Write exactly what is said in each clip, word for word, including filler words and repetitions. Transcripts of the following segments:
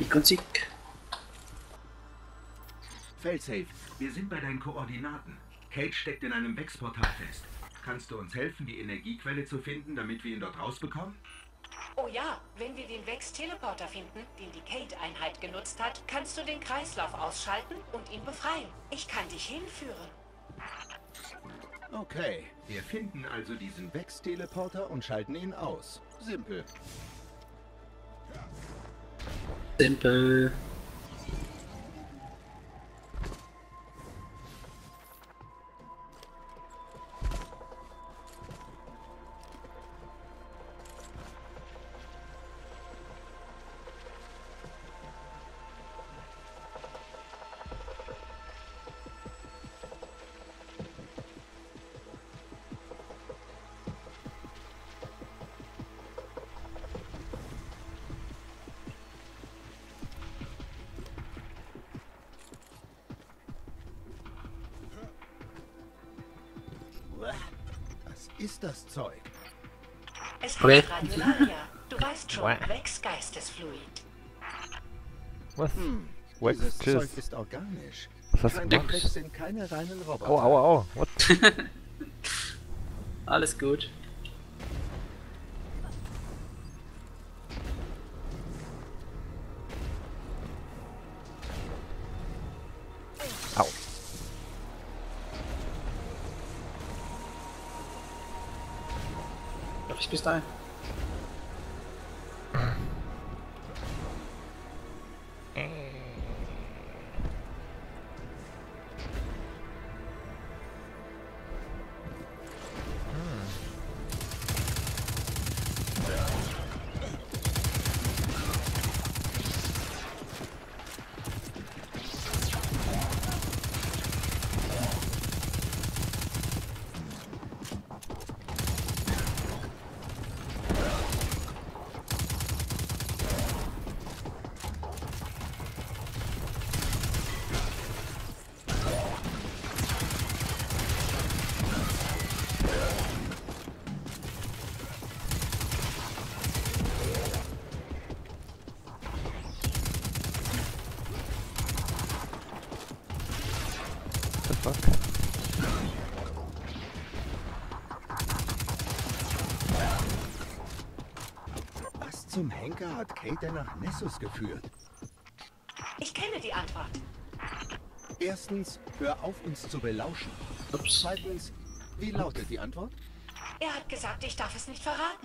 Musik und Sieg. Failsafe, wir sind bei deinen Koordinaten. Kate steckt in einem Wechsportal fest. Kannst du uns helfen, die Energiequelle zu finden, damit wir ihn dort rausbekommen? Oh ja, wenn wir den Vex-Teleporter finden, den die Kate-Einheit genutzt hat, kannst du den Kreislauf ausschalten und ihn befreien. Ich kann dich hinführen. Okay, wir finden also diesen Vex-Teleporter und schalten ihn aus. Simpel. Simpel. Was ist das Zeug? Es Okay. heißt Radiolaria. Du weißt schon, Vex-Geistesfluid. Was? Hm, Wax dieses Jizz. Zeug ist organisch. Was hast du Kleine gemacht? Vex sind keine reinen Roboter. Au, au, au. What? Alles gut. Au. Darf ich bis dahin? The fuck? Was zum Henker hat Kate denn nach Nessus geführt? Ich kenne die Antwort. Erstens, hör auf, uns zu belauschen. Ups. Zweitens, wie lautet die Antwort? Er hat gesagt, ich darf es nicht verraten.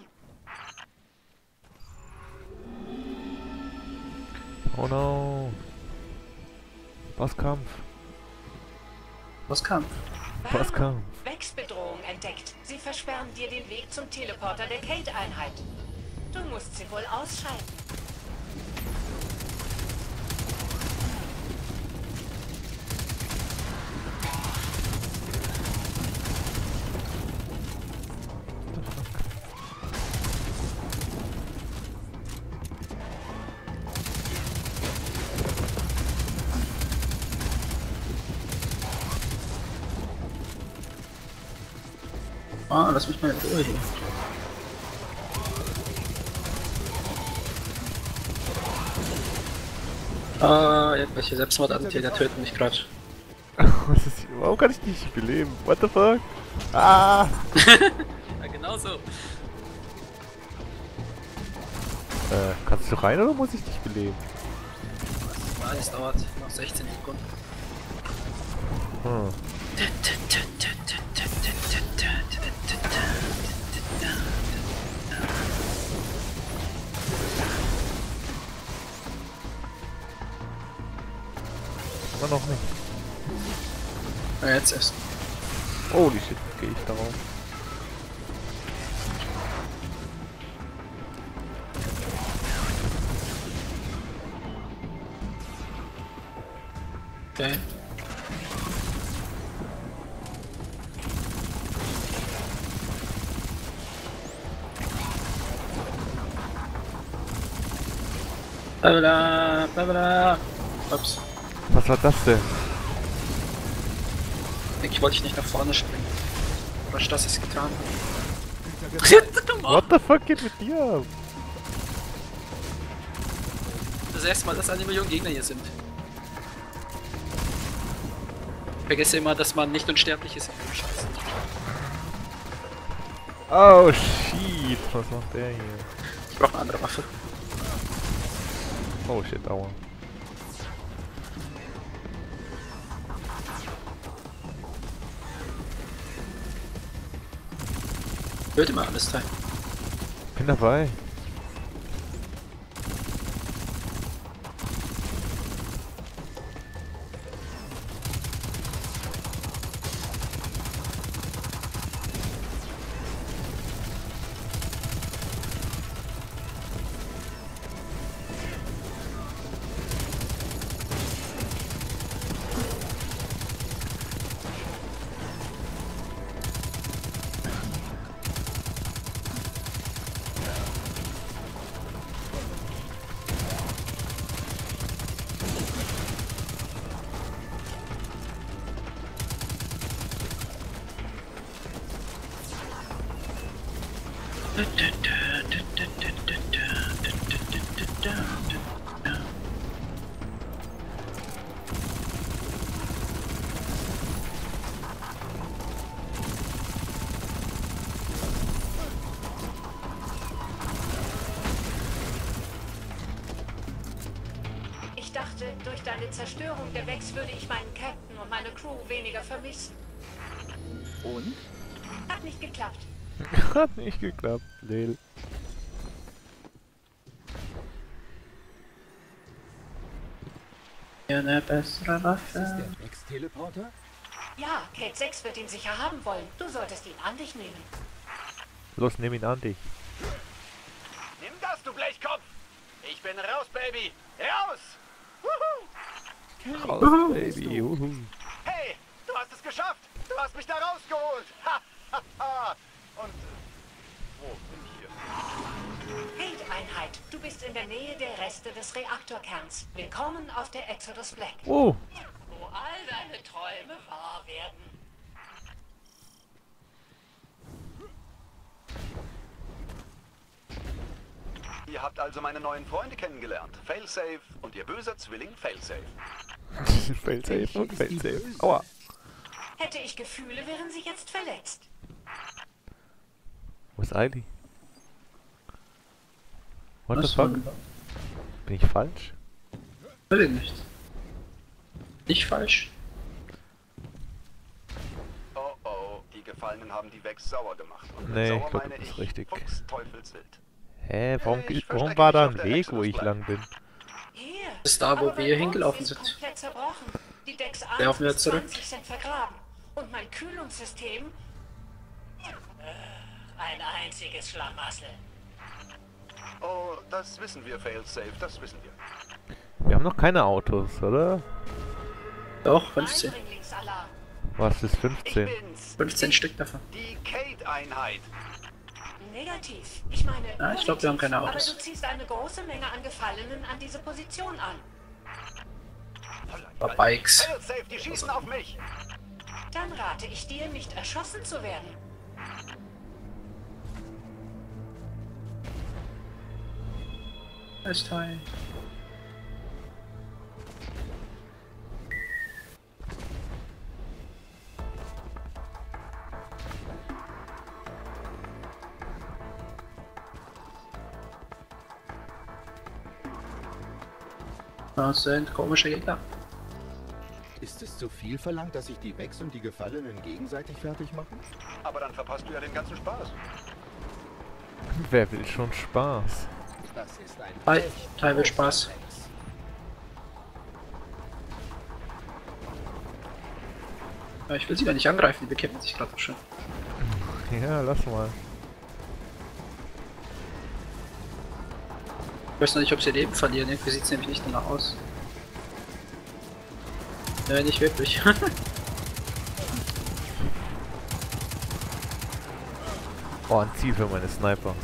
Oh no. Bosskampf. Was kam? Bosskampf. Vex-Bedrohung entdeckt. Sie versperren dir den Weg zum Teleporter der Kate-Einheit. Du musst sie wohl ausschalten. Ah, lass mich mal in Ruhe hier. Ah, irgendwelche Selbstmordattentäter töten mich gerade. Was ist hier? Warum kann ich dich nicht beleben? What the fuck? Ah! Ja, genau so. Äh, kannst du rein oder muss ich dich beleben? Ah, das dauert noch sechzehn Sekunden. Hm. Aber noch nicht. Ja, jetzt erst. Holy shit, gehe ich darauf. Okay. Blablabla, blablabla. Ups. Was war das denn? Ich wollte nicht nach vorne springen. Was das ist getan. What the fuck geht mit dir ab? Das das erste Mal, dass eine Million Gegner hier sind. Ich vergesse immer, dass man nicht unsterblich ist. Scheiße. Oh shit, was macht der hier? Ich brauche eine andere Waffe. Oh shit, aua. Hört immer alles teilen. Bin dabei. Ich dachte, durch deine Zerstörung der Vex würde ich meinen Captain und meine Crew weniger vermissen. Und? Hat nicht geklappt. Hat nicht geklappt, Lel. Ja, eine bessere Ist Waffe. der Vex-Teleporter? Ja, Kate sechs wird ihn sicher haben wollen. Du solltest ihn an dich nehmen. Los, nimm ihn an dich. Nimm das, du Blechkopf! Ich bin raus, Baby! Raus! Wuhu! Raus, Baby. Uhu. Hey, du hast es geschafft! Du hast mich da rausgeholt! Ha, ha, ha. Und wo bin ich hier? Kate-Einheit, du bist in der Nähe der Reste des Reaktorkerns. Willkommen auf der Exodus Black. Oh, Wo all deine Träume wahr werden. Ihr habt also meine neuen Freunde kennengelernt. Failsafe und ihr böser Zwilling Failsafe. Failsafe und Failsafe. Aua. Hätte ich Gefühle, wären sie jetzt verletzt. Wo ist Eili? What the Was fuck? war denn da? Bin ich falsch? Will ich nicht. Nicht falsch. Oh oh, die Gefallenen haben die Vex sauer gemacht. Und mit Nee, sauer ich glaub, meine du bist ich richtig. Fuchs Teufelswild. Hä, warum, Ich warum verstecke war mich da auf ein der Weg, Exodus wo ich Black. lang bin? Hier. Das ist da, wo Aber wir mein hingelaufen Bums sind. ist komplett zerbrochen. Die Decks Laufen wir eins bis zurück? zwanzig sind vergraben. Und mein Kühlungssystem... Äh, ein einziges Schlamassel. Oh, das wissen wir, Failsafe, das wissen wir. Wir haben noch keine Autos, oder? Doch, fünfzehn. Eindringlingsalarm. Was ist Ich fünfzehn? bin's. fünfzehn Stück davon. Die Kate-Einheit. Negativ. Ich meine, Ah, ich glaub, wir haben keine positiv, Autos. Aber du ziehst eine große Menge an Gefallenen an diese Position an. Paar Bikes. Failsafe, die schießen auf mich. Dann rate ich dir, nicht erschossen zu werden. Nice Teil. Das sind komische Gegner. Ist es zu viel verlangt, dass sich die Vex und die Gefallenen gegenseitig fertig machen? Aber dann verpasst du ja den ganzen Spaß. Wer will schon Spaß? Das ist ein Hi, echt Teil will großer Spaß. Vex. Ja, ich will sie gar nicht angreifen, die bekämpfen sich gerade schon. Ja, lass mal. Ich weiß noch nicht, ob sie Leben verlieren, irgendwie sieht es nämlich nicht danach aus. Ja, nicht wirklich. Oh, ein Ziel für meine Sniper.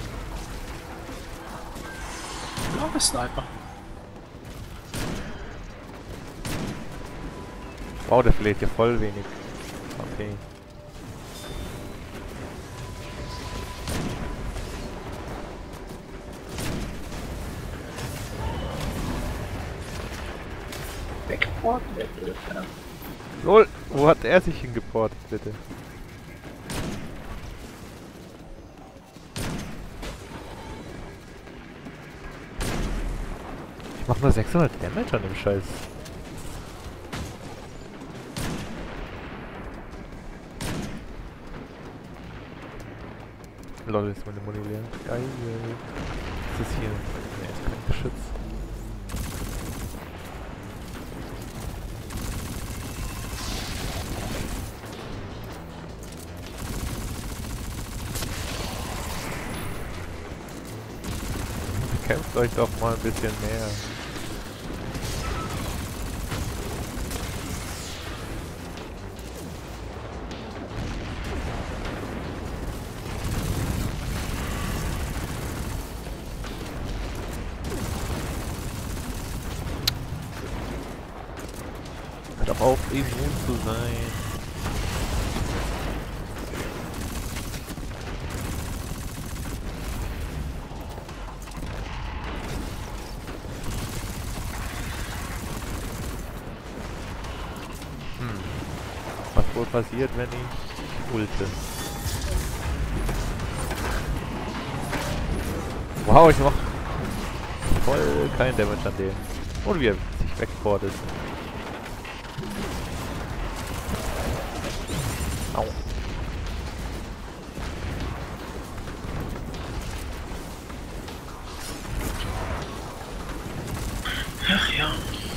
Ja, ein Sniper. Wow, der verliert ja voll wenig. Okay. Support Level. Ja. Lol, wo hat er sich hingeportet, bitte? Ich mach nur sechshundert Damage an dem Scheiß. Lol, ist meine Muni leer. Geil. Was ist das hier? Ne, ist kein Geschütz. Kämpft euch doch mal ein bisschen mehr. Hört doch auf, immun zu sein. Was wohl passiert, wenn ich ulte? Wow, ich mach voll kein Damage an dem. Und wie er sich wegportet. Au. Ach ja.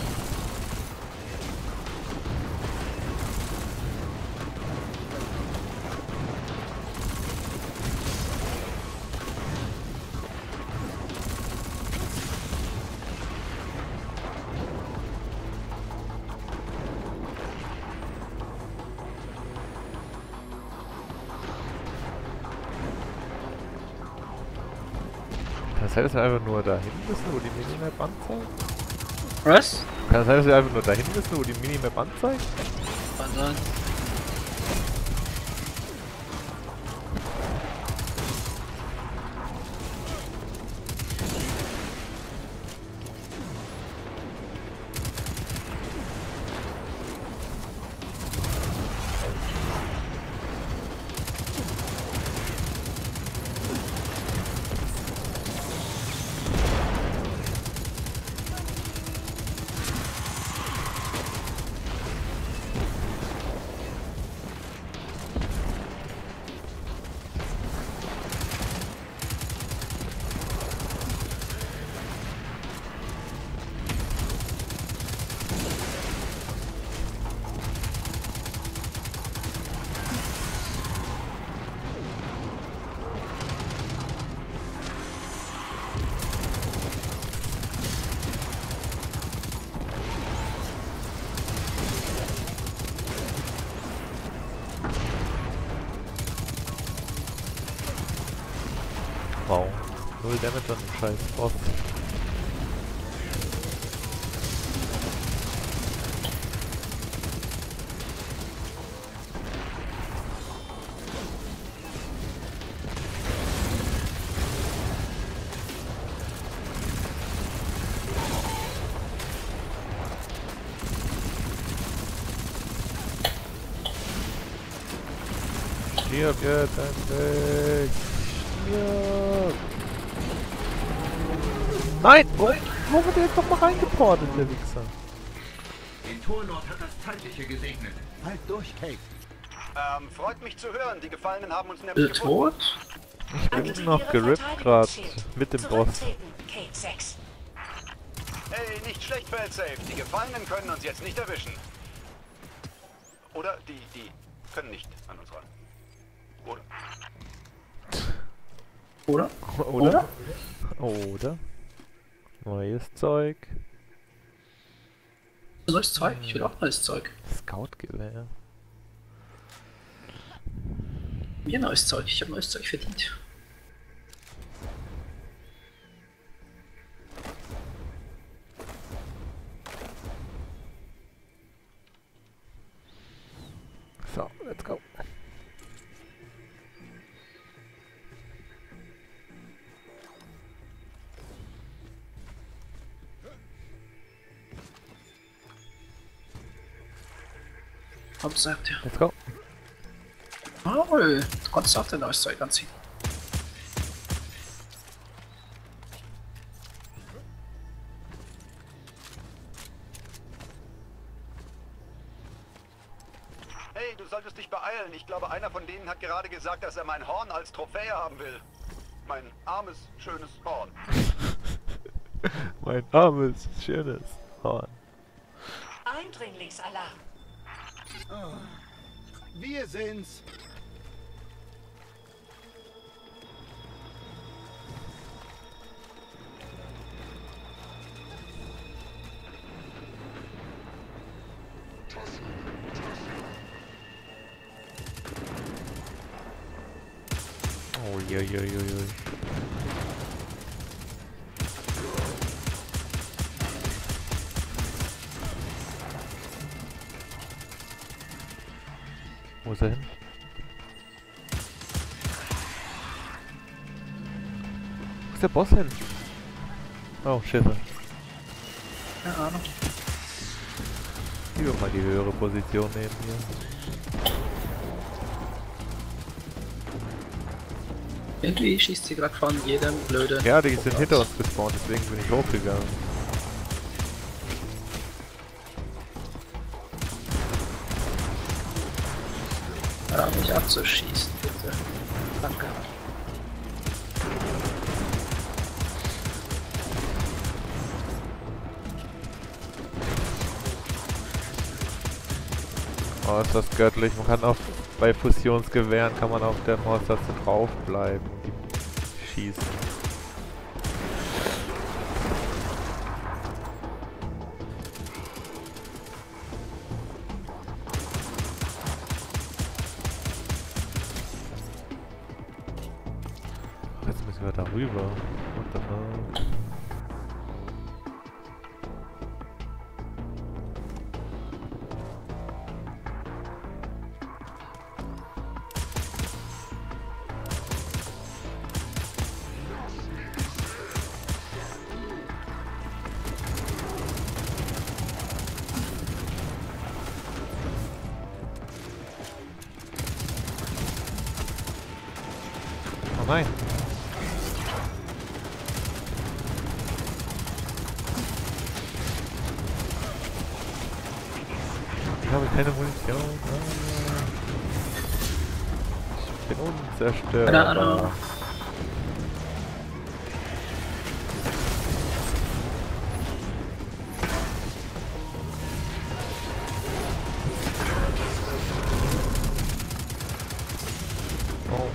Kann es sein, dass wir einfach nur dahin müssen, wo die Minimap anzeigt? Was? Kann es sein, dass wir einfach nur dahin müssen, wo die Minimap anzeigt? Kann sein. Wow. Null Damage an dem scheiß Boss. Stirb jetzt endlich! Stirb! Nein! Wo, wo wird der jetzt noch mal reingeportet, der Wichser? Den Torlord hat das Zeitliche gesegnet. Halt durch, Kate. Ähm, freut mich zu hören. Die Gefallenen haben uns Ist nämlich er gefunden. tot? Ich bin Aktiviere noch gerippt gerade Verteidigungsschild. mit dem Boss. Zurücktreten, Kate sechs. Hey, nicht schlecht, Feldsafe. Die Gefallenen können uns jetzt nicht erwischen. Oder die, die können nicht an uns ran. Oder? Oder? Oder? Oder? Neues Zeug. Neues Zeug? Ich will auch neues Zeug. Scout-Gewehr. Mir neues Zeug. Ich habe neues Zeug verdient. So, let's go. Komm, sagt ihr. Let's go. Oh, du kannst auch den neues Zeug anziehen. Hey, du solltest dich beeilen. Ich glaube, einer von denen hat gerade gesagt, dass er mein Horn als Trophäe haben will. Mein armes, schönes Horn. Mein armes, schönes Horn. Eindringlingsalarm. Oh, wir sind's. Oh, je, je, je, je. Wo ist er hin? Wo ist der Boss hin? Oh, Schiffe. Keine Ahnung. Ich will mal die höhere Position nehmen hier. Irgendwie schießt sie gerade von jedem blöden. Ja, die sind hinter uns gespawnt, deswegen bin ich hochgegangen. Hör auf mich abzuschießen, bitte. Danke. Oh, ist das göttlich. Man kann auf, bei Fusionsgewehren kann man auf der Maustaste draufbleiben und die schießen. Jetzt müssen wir da rüber. What the fuck? Oh nein. Ich habe keine Munition. Ah. Ich bin unzerstörbar. Keine Ahnung. Oh.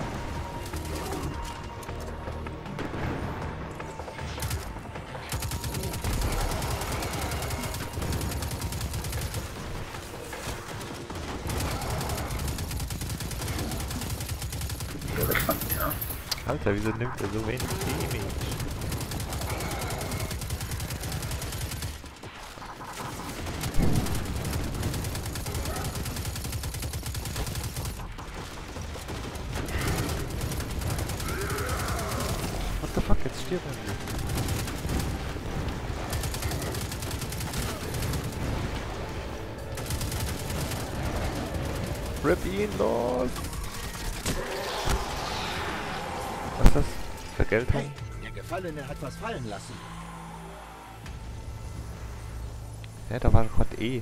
Ja. Alter, wieso nimmt er so wenig Damage? What the fuck, jetzt stirbt er nicht. Rip ihn los! Was ist das? Vergeltung? Hey, der Gefallene hat was fallen lassen. Ja, da war gerade eh.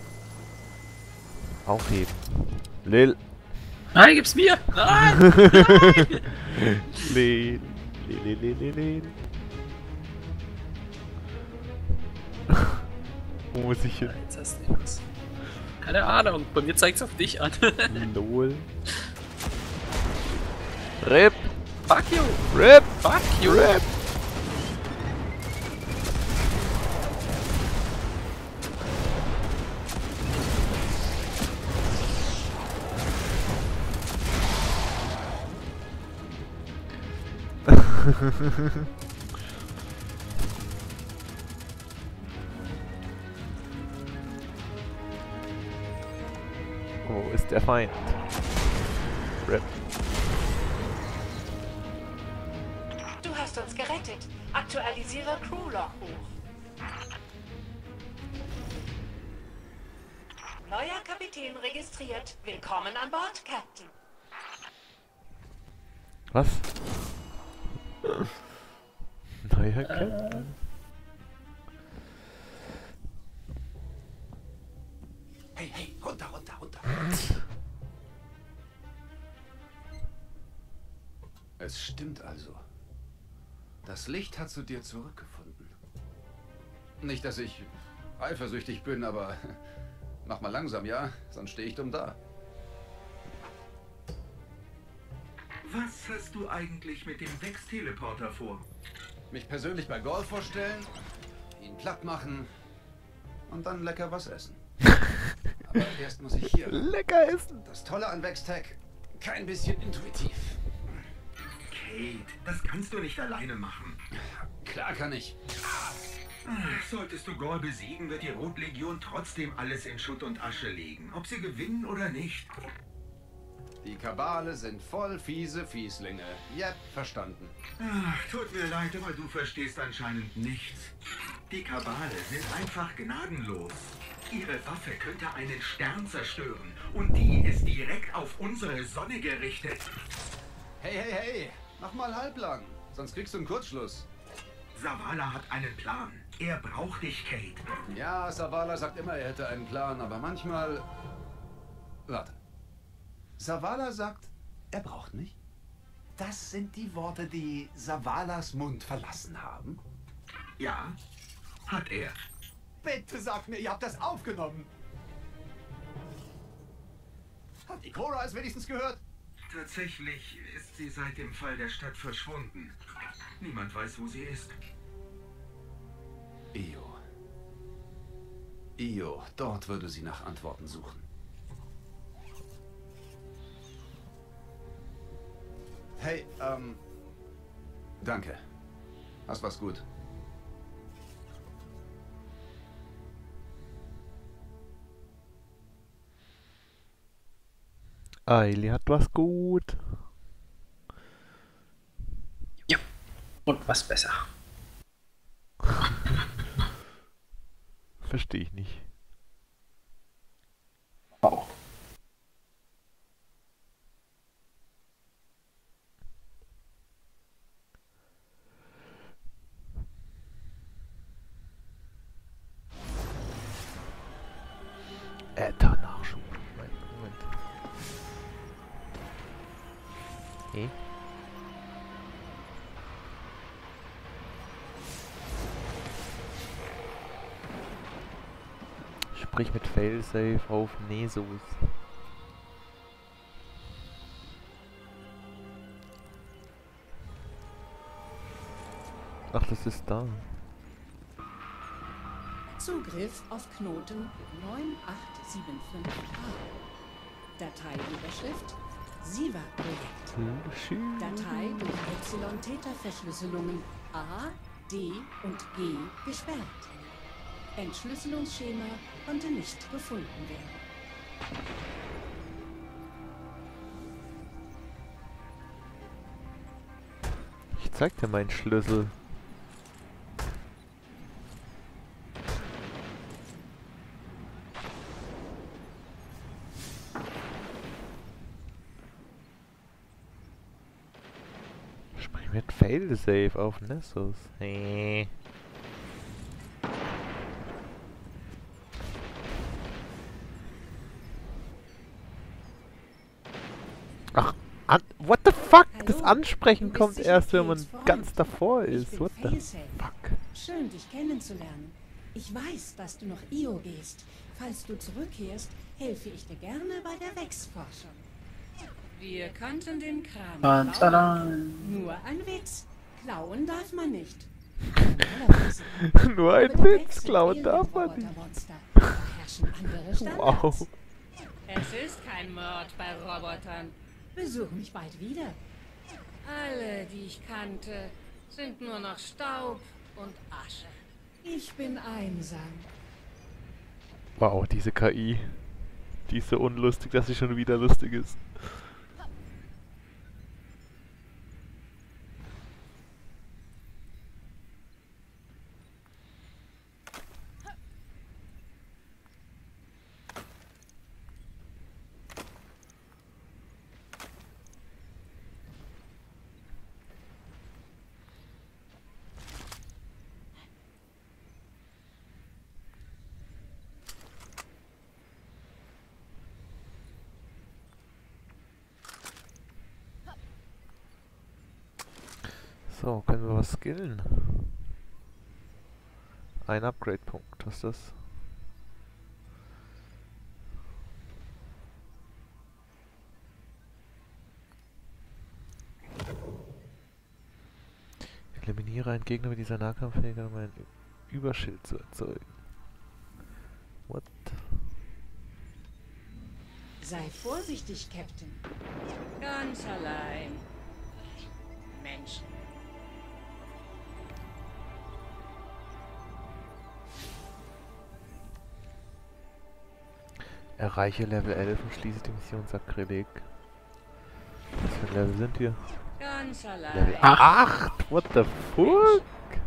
Aufheben. Lil. Nein, gib's mir! Nein! Nein! Lil. Lil, lil, lil, lil. Wo muss ich hin? Jetzt hast du was. Keine Ahnung, bei mir zeigt's auf dich an. Lol. Rip! Fuck you! Rip! Fuck you! Rip! Wo ist der Feind? Rip. Du hast uns gerettet. Aktualisiere Crew-Logbuch. Neuer Kapitän registriert. Willkommen an Bord, Captain. Was? Neuer Captain? Hey, hey, runter, runter, runter. Es stimmt also. Das Licht hat zu dir zurückgefunden. Nicht, dass ich eifersüchtig bin, aber mach mal langsam, ja? Sonst stehe ich dumm da. Was hast du eigentlich mit dem Vex-Teleporter vor? Mich persönlich bei Golf vorstellen, ihn platt machen und dann lecker was essen. Aber erst muss ich hier. Lecker essen! Das Tolle an Vextech, kein bisschen intuitiv. Kate, das kannst du nicht alleine machen. Klar kann ich. Solltest du Gaul besiegen, wird die Rotlegion trotzdem alles in Schutt und Asche legen, ob sie gewinnen oder nicht. Die Kabale sind voll fiese Fieslinge. Yep, verstanden. Ach, tut mir leid, aber du verstehst anscheinend nichts. Die Kabale sind einfach gnadenlos. Ihre Waffe könnte einen Stern zerstören und die ist direkt auf unsere Sonne gerichtet. Hey, hey, hey, mach mal halblang, sonst kriegst du einen Kurzschluss. Zavala hat einen Plan. Er braucht dich, Kate. Ja, Zavala sagt immer, er hätte einen Plan, aber manchmal... Warte. Zavala sagt, er braucht mich? Das sind die Worte, die Zavalas Mund verlassen haben? Ja, hat er. Bitte sag mir, ihr habt das aufgenommen. Hat die Cora es wenigstens gehört? Tatsächlich ist sie seit dem Fall der Stadt verschwunden. Niemand weiß, wo sie ist. Io. Io, dort würde sie nach Antworten suchen. Hey, ähm... Danke. Hast was gut. Aili hat was gut. Ja. Und was besser. Verstehe ich nicht. Wow. Äther Nachschub. Moment, Moment. Okay. Sprich mit Failsafe auf Nesus. Ach, das ist da. Zugriff auf Knoten neun acht sieben fünf a. Dateiüberschrift Siva-Projekt. Datei durch Epsilon-Theta-Verschlüsselungen A, D und G gesperrt. Entschlüsselungsschema konnte nicht gefunden werden. Ich zeig dir meinen Schlüssel. Sprich mit Failsafe auf Nessus. Hey. Ach, an what the fuck? Das Hallo? Ansprechen Du bist kommt sicher erst, wenn man Kates Freund. ganz davor Ich ist. bin What the Failsafe. fuck? Schön, dich kennenzulernen. Ich weiß, dass du nach Io gehst. Falls du zurückkehrst, helfe ich dir gerne bei der Vex-Forschung. Wir könnten den Kram klauen. Tada. Nur ein Witz. Klauen darf man nicht. Normalerweise. Nur ein Aber die Witz, Vex sind klauen darf man nicht. Alien-Robotermonster. Da herrschen andere Standards. Wow. Es ist kein Mord bei Robotern. Besuch mich bald wieder. Alle, die ich kannte, sind nur noch Staub und Asche. Ich bin einsam. Wow, diese K I. Die ist so unlustig, dass sie schon wieder lustig ist. So, können wir was skillen? Ein Upgrade-Punkt, was ist das? Eliminiere einen Gegner mit dieser Nahkampfjäger, um ein Überschild zu erzeugen. What? Sei vorsichtig, Captain. Ganz allein. Menschen. Erreiche Level elf und schließe die Mission Sakrileg. Was für ein Level sind wir? Ganz allein. Level acht! What the fuck?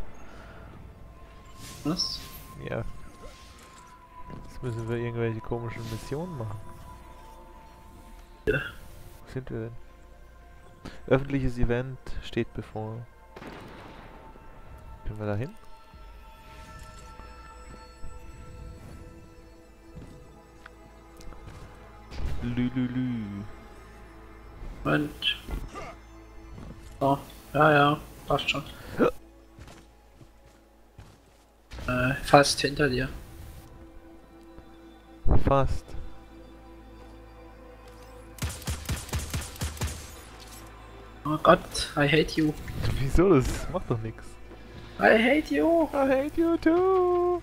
Was? Ja. Jetzt müssen wir irgendwelche komischen Missionen machen. Ja. Wo sind wir denn? Öffentliches Event steht bevor. Können wir da hin? Lülülü. Und. Oh, ja, ja, passt schon. Äh, fast hinter dir. Fast. Oh Gott, I hate you. Wieso? Das macht doch nichts. I hate you. I hate you too.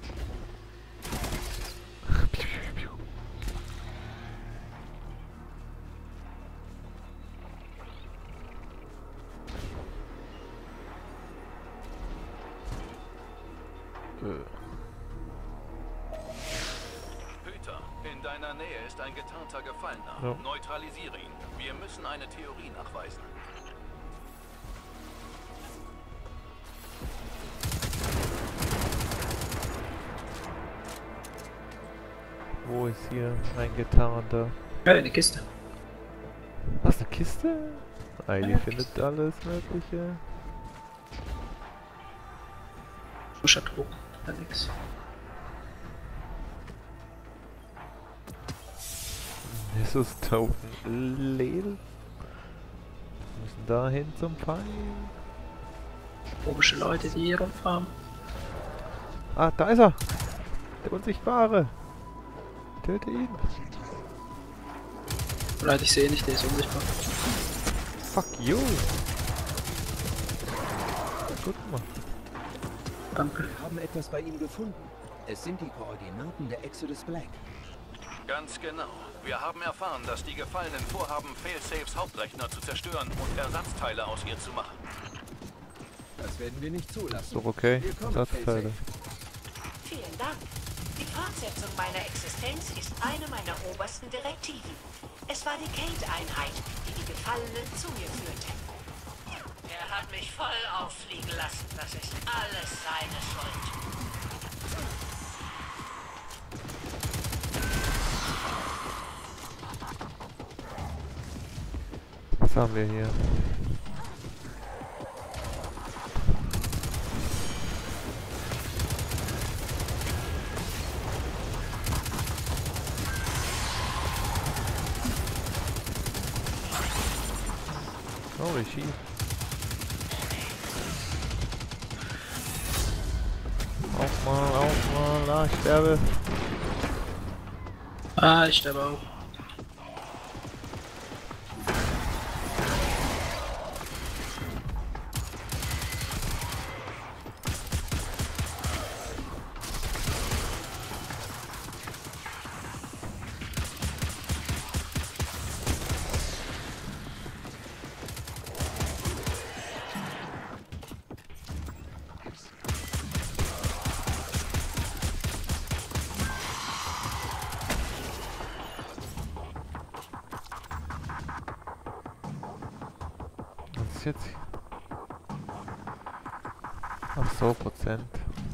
Peter, in deiner Nähe ist ein getarnter Gefallener. Ja. Neutralisiere ihn. Wir müssen eine Theorie nachweisen. Wo ist hier ein getarnter? Ja, eine Kiste. Was, eine Kiste? Heidi findet alles Mögliche. Frischer Druck. Ja, nix. Jesus Token. Lel. Wir müssen dahin zum Pfeil. Komische Leute, die hier rumfahren. Ah, da ist er! Der Unsichtbare! Töte ihn! Leute, ich sehe nicht, der ist unsichtbar. Fuck you! Gut gemacht. Danke. Wir haben etwas bei ihm gefunden. Es sind die Koordinaten der Exodus Black. Ganz genau. Wir haben erfahren, dass die Gefallenen vorhaben, Failsafes Hauptrechner zu zerstören und Ersatzteile aus ihr zu machen. Das werden wir nicht zulassen. Doch okay, Willkommen, Ersatzteile. Vielen Dank. Die Fortsetzung meiner Existenz ist eine meiner obersten Direktiven. Es war die Kate-Einheit, die die Gefallenen zu mir führte. Er hat mich voll auffliegen lassen. Das ist alles seine Schuld. Was haben wir hier? Holy shit. Auf mal, auf mal, ah, ich sterbe. Ah, ich sterbe auch. Was ist jetzt? Ach so, Prozent.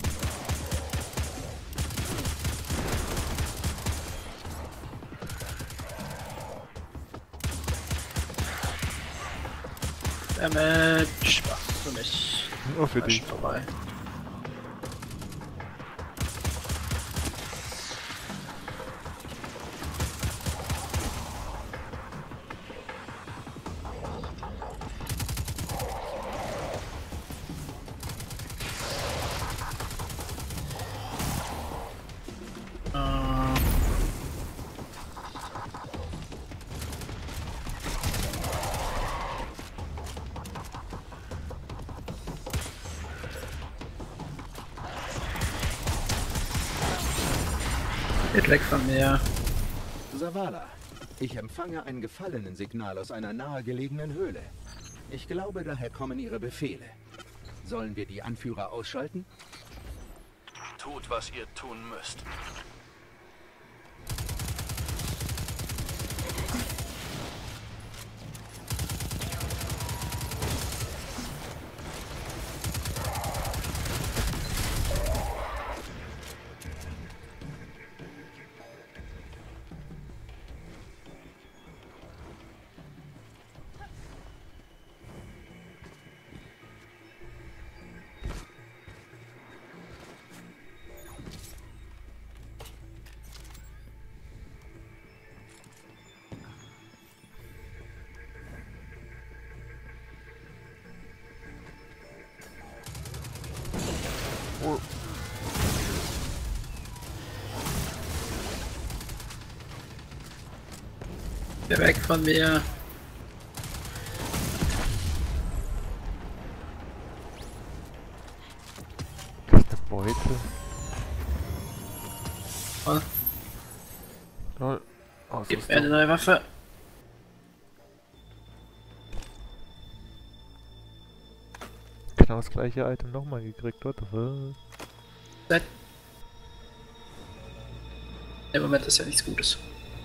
Damage. Ach, für mich. Nur für War dich. schon vorbei. Geht weg von mir. Zavala, ich empfange ein Gefallenensignal aus einer nahegelegenen Höhle. Ich glaube, daher kommen Ihre Befehle. Sollen wir die Anführer ausschalten? Tut, was ihr tun müsst. Oh. Geh weg von mir. Das ist eine Beute. Oh, Lol. gib mir eine neue Waffe. Genau das gleiche Item nochmal gekriegt, what the fuck? Seit im Moment ist ja nichts Gutes.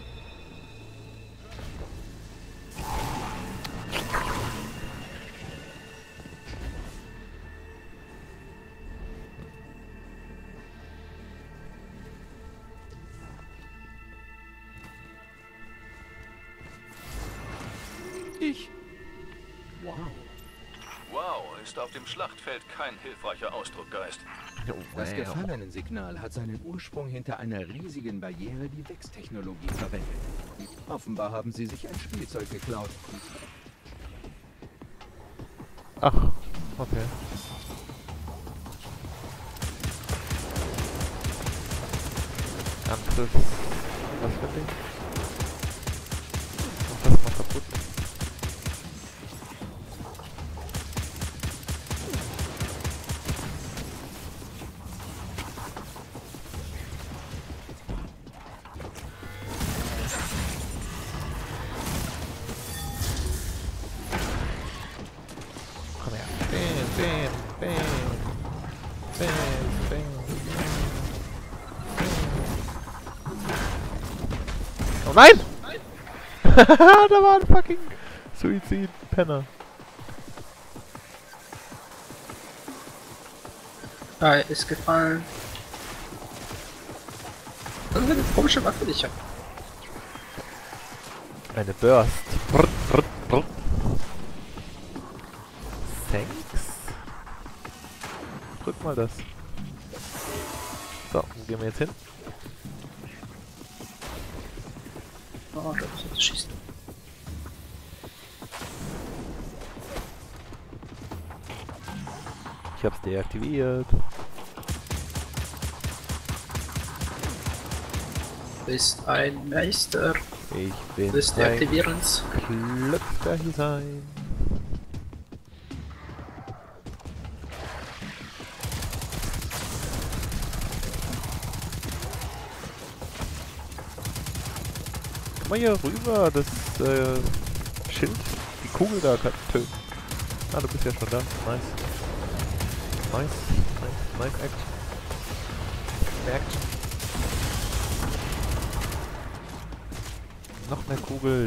Ich. Wow. Wow, ist auf dem Schlachtfeld kein hilfreicher Ausdruck, Geist. Oh, Das wow. Gefallenensignal hat seinen Ursprung hinter einer riesigen Barriere, die Vex-Technologie verwendet. Offenbar haben sie sich ein Spielzeug geklaut. Ach, okay. Angriff. Was für Ding? Mach das mal kaputt. Komm her. Bam, bam, bam. Bam, bam. Oh nein! Da war ein fucking Suizid-Penner. Ah, ist gefallen. Das ist eine komische Waffe, die ich hab. Eine Burst. Brr, brr, brr. Thanks. Drück mal das. So, wo gehen wir jetzt hin? Oh, da muss ich schießen. Ich hab's deaktiviert. Bist ein Meister Ich bin des ein Deaktivierens. Glücksfähig sein. Komm mal hier rüber, das äh, Schild, die Kugel da kann töten. Ah, du bist ja schon da. Nice. Nice, nice, nice Action. Action. Noch mehr Kugel.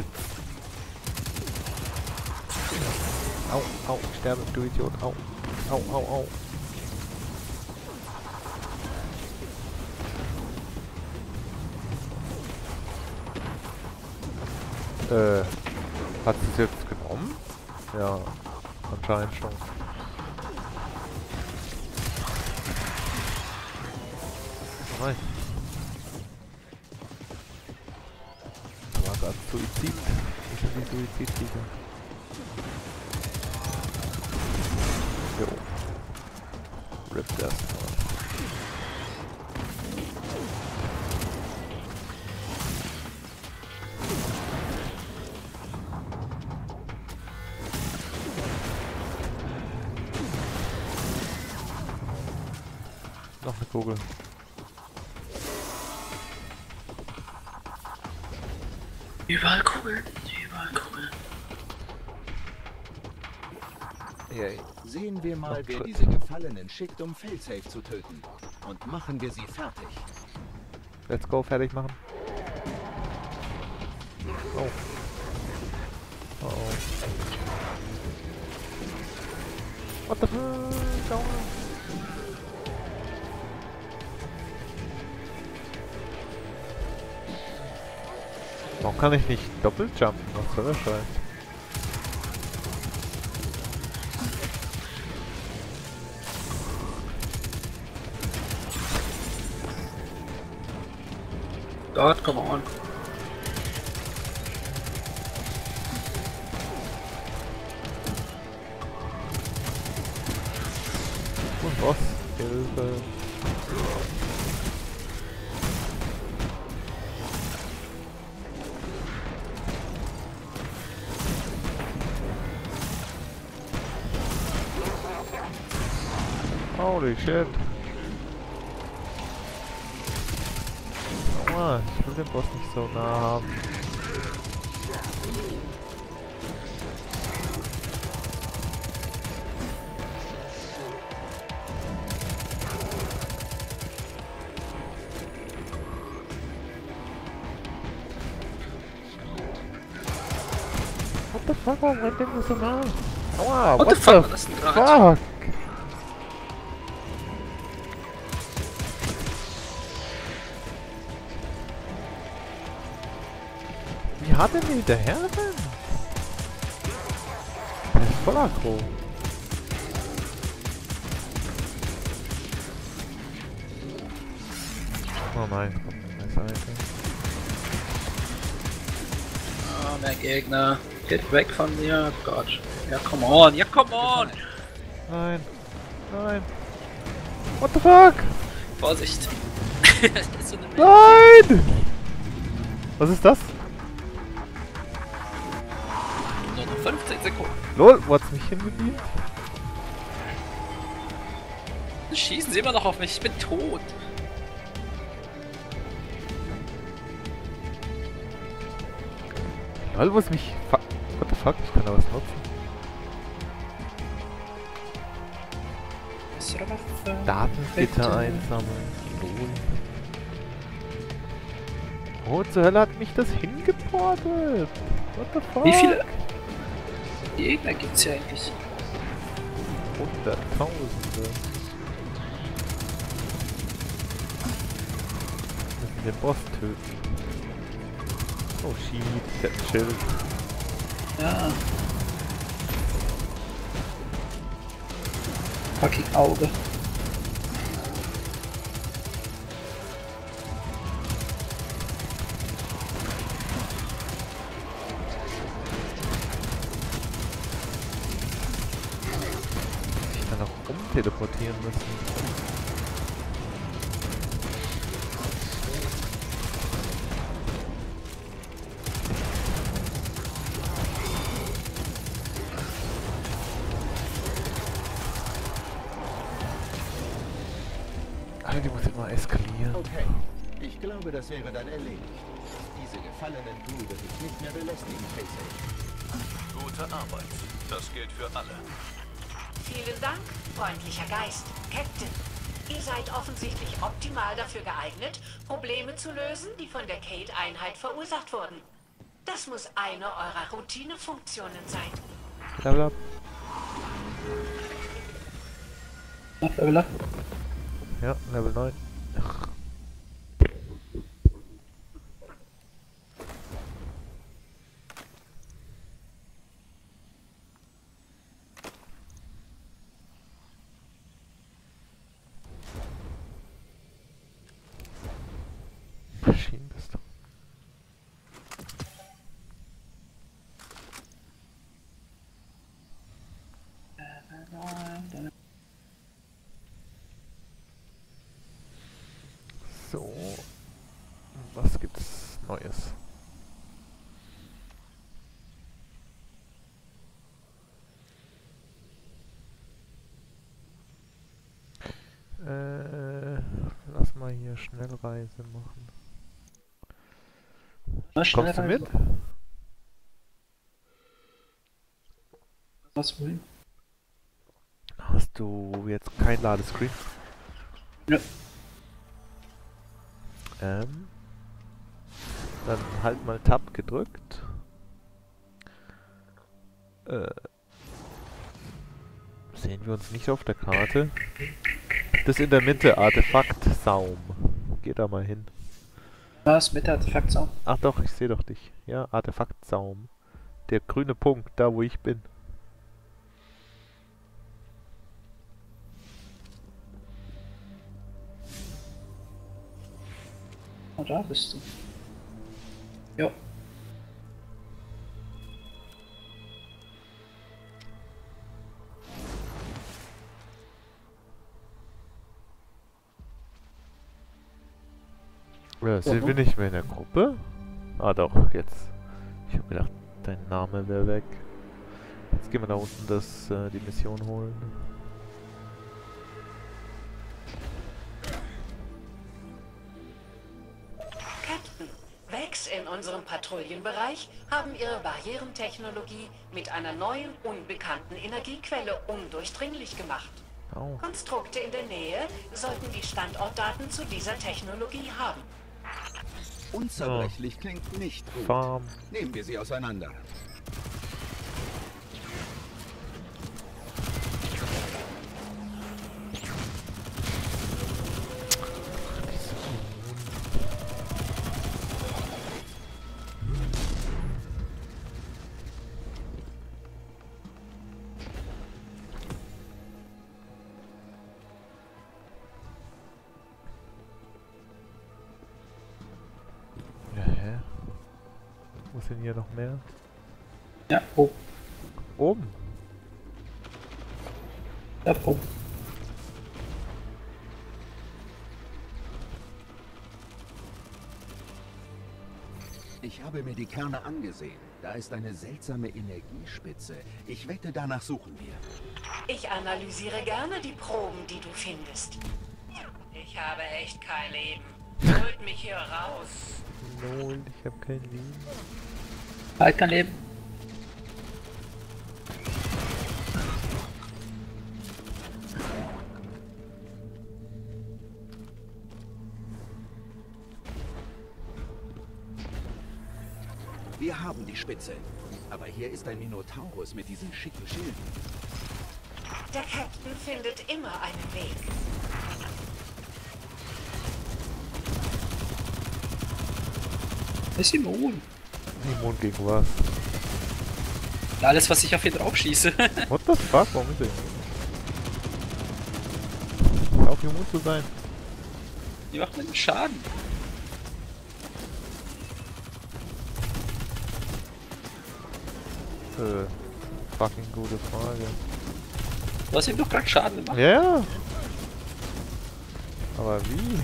Au, au, ich sterbe, du Idiot. Au, au, au, au. Äh, hat sie es jetzt genommen? Ja, anscheinend schon. Nein. Da war gerade Suizid. Wo sind die Suizidviecher? Jo. Rip erstmal. Noch eine Kugel. Überall Kugeln. Überall Kugeln. Yay. Sehen wir mal, wer Schritt. diese Gefallenen schickt, um Failsafe zu töten. Und machen wir sie fertig. Let's go, fertig machen. Oh. Oh. What the fuck? Go. Warum kann ich nicht doppelt jumpen? Was soll der Scheiß? God, come on. Und was? Hilfe. Holy shit. Aua, ich will den Boss nicht so nah haben. What the fuck, warum rennt der mir so nah? Aua, What the fuck, das ist ein Draht. fuck? Wie hat er mir hinterher rennt? Der ist voll aggro. Oh nein, kommt eine Seite. Ah, mehr Gegner. Geht weg von mir. Gott. Ja, come on. Ja, come on. Nein. Nein. What the fuck? Vorsicht. Das ist so eine Nein! Was ist das? Nur noch fünfzehn Sekunden. Lol, wo hat's mich hingebeamt? Schießen Sie immer noch auf mich. Ich bin tot. Lol, wo ist mich... Fuck. What the fuck? Ich kann da was nutzen. Bessere Waffe. Datengitter einsammeln. Lol. Wo zur Hölle hat mich das hingeportet? What the fuck? Wie viele Gegner gibt's hier eigentlich? Hunderttausende. Wir müssen den Boss töten. Oh shit, der hat ein Schild. Ja. Fucking Auge. Ich kann auch rumteleportieren müssen. Alter, die muss immer eskalieren. Okay, ich glaube, das wäre dann erledigt. Diese gefallenen Crew wird dich nicht mehr belästigen, Failsafe. Gute Arbeit. Das gilt für alle. Vielen Dank, freundlicher Geist. Captain, ihr seid offensichtlich optimal dafür geeignet, Probleme zu lösen, die von der Kate-Einheit verursacht wurden. Das muss eine eurer Routinefunktionen sein. Level up. Ach, Level up. Ja, Level neun. Maschinenpistole. So, was gibt's Neues? Äh, lass mal hier Schnellreise machen. Na, Kommst du Schnellreise. mit? Was wohin? Hast du jetzt kein Ladescreen? Ja. Ähm. Dann halt mal Tab gedrückt. Äh. Sehen wir uns nicht auf der Karte? Das in der Mitte, Artefakt-Saum. Geh da mal hin. Was mit Artefaktsaum? Ach doch, ich sehe doch dich. Ja, Artefakt-Saum. Der grüne Punkt, da wo ich bin. Oh, da bist du. Jo. Ja, sind Mhm. wir nicht mehr in der Gruppe? Ah doch, jetzt. Ich habe gedacht, dein Name wäre weg. Jetzt gehen wir da unten das, äh, die Mission holen. Captain, Vex in unserem Patrouillenbereich haben ihre Barrierentechnologie mit einer neuen, unbekannten Energiequelle undurchdringlich gemacht. Oh. Konstrukte in der Nähe sollten die Standortdaten zu dieser Technologie haben. Unzerbrechlich klingt nicht gut. Farm. Nehmen wir sie auseinander. Ja, hä? Wo sind hier noch mehr? Ja, oh. Oben. Ja, oh. Ich habe mir die Kerne angesehen. Da ist eine seltsame Energiespitze. Ich wette, danach suchen wir. Ich analysiere gerne die Proben, die du findest. Ich habe echt kein Leben. Holt mich hier raus. Lol, ich hab kein Leben. Halt kein Leben. Wir haben die Spitze. Aber hier ist ein Minotaurus mit diesen schicken Schilden. Der Captain findet immer einen Weg. Ist immun. Immun gegen was? Alles, was ich auf ihn drauf schieße. What the fuck? Warum ist er immun? Hör auf, immun zu sein. Die macht einen Schaden. Äh, fucking gute Frage. Du hast ihm doch gerade Schaden gemacht. Ja, ja. Aber wie?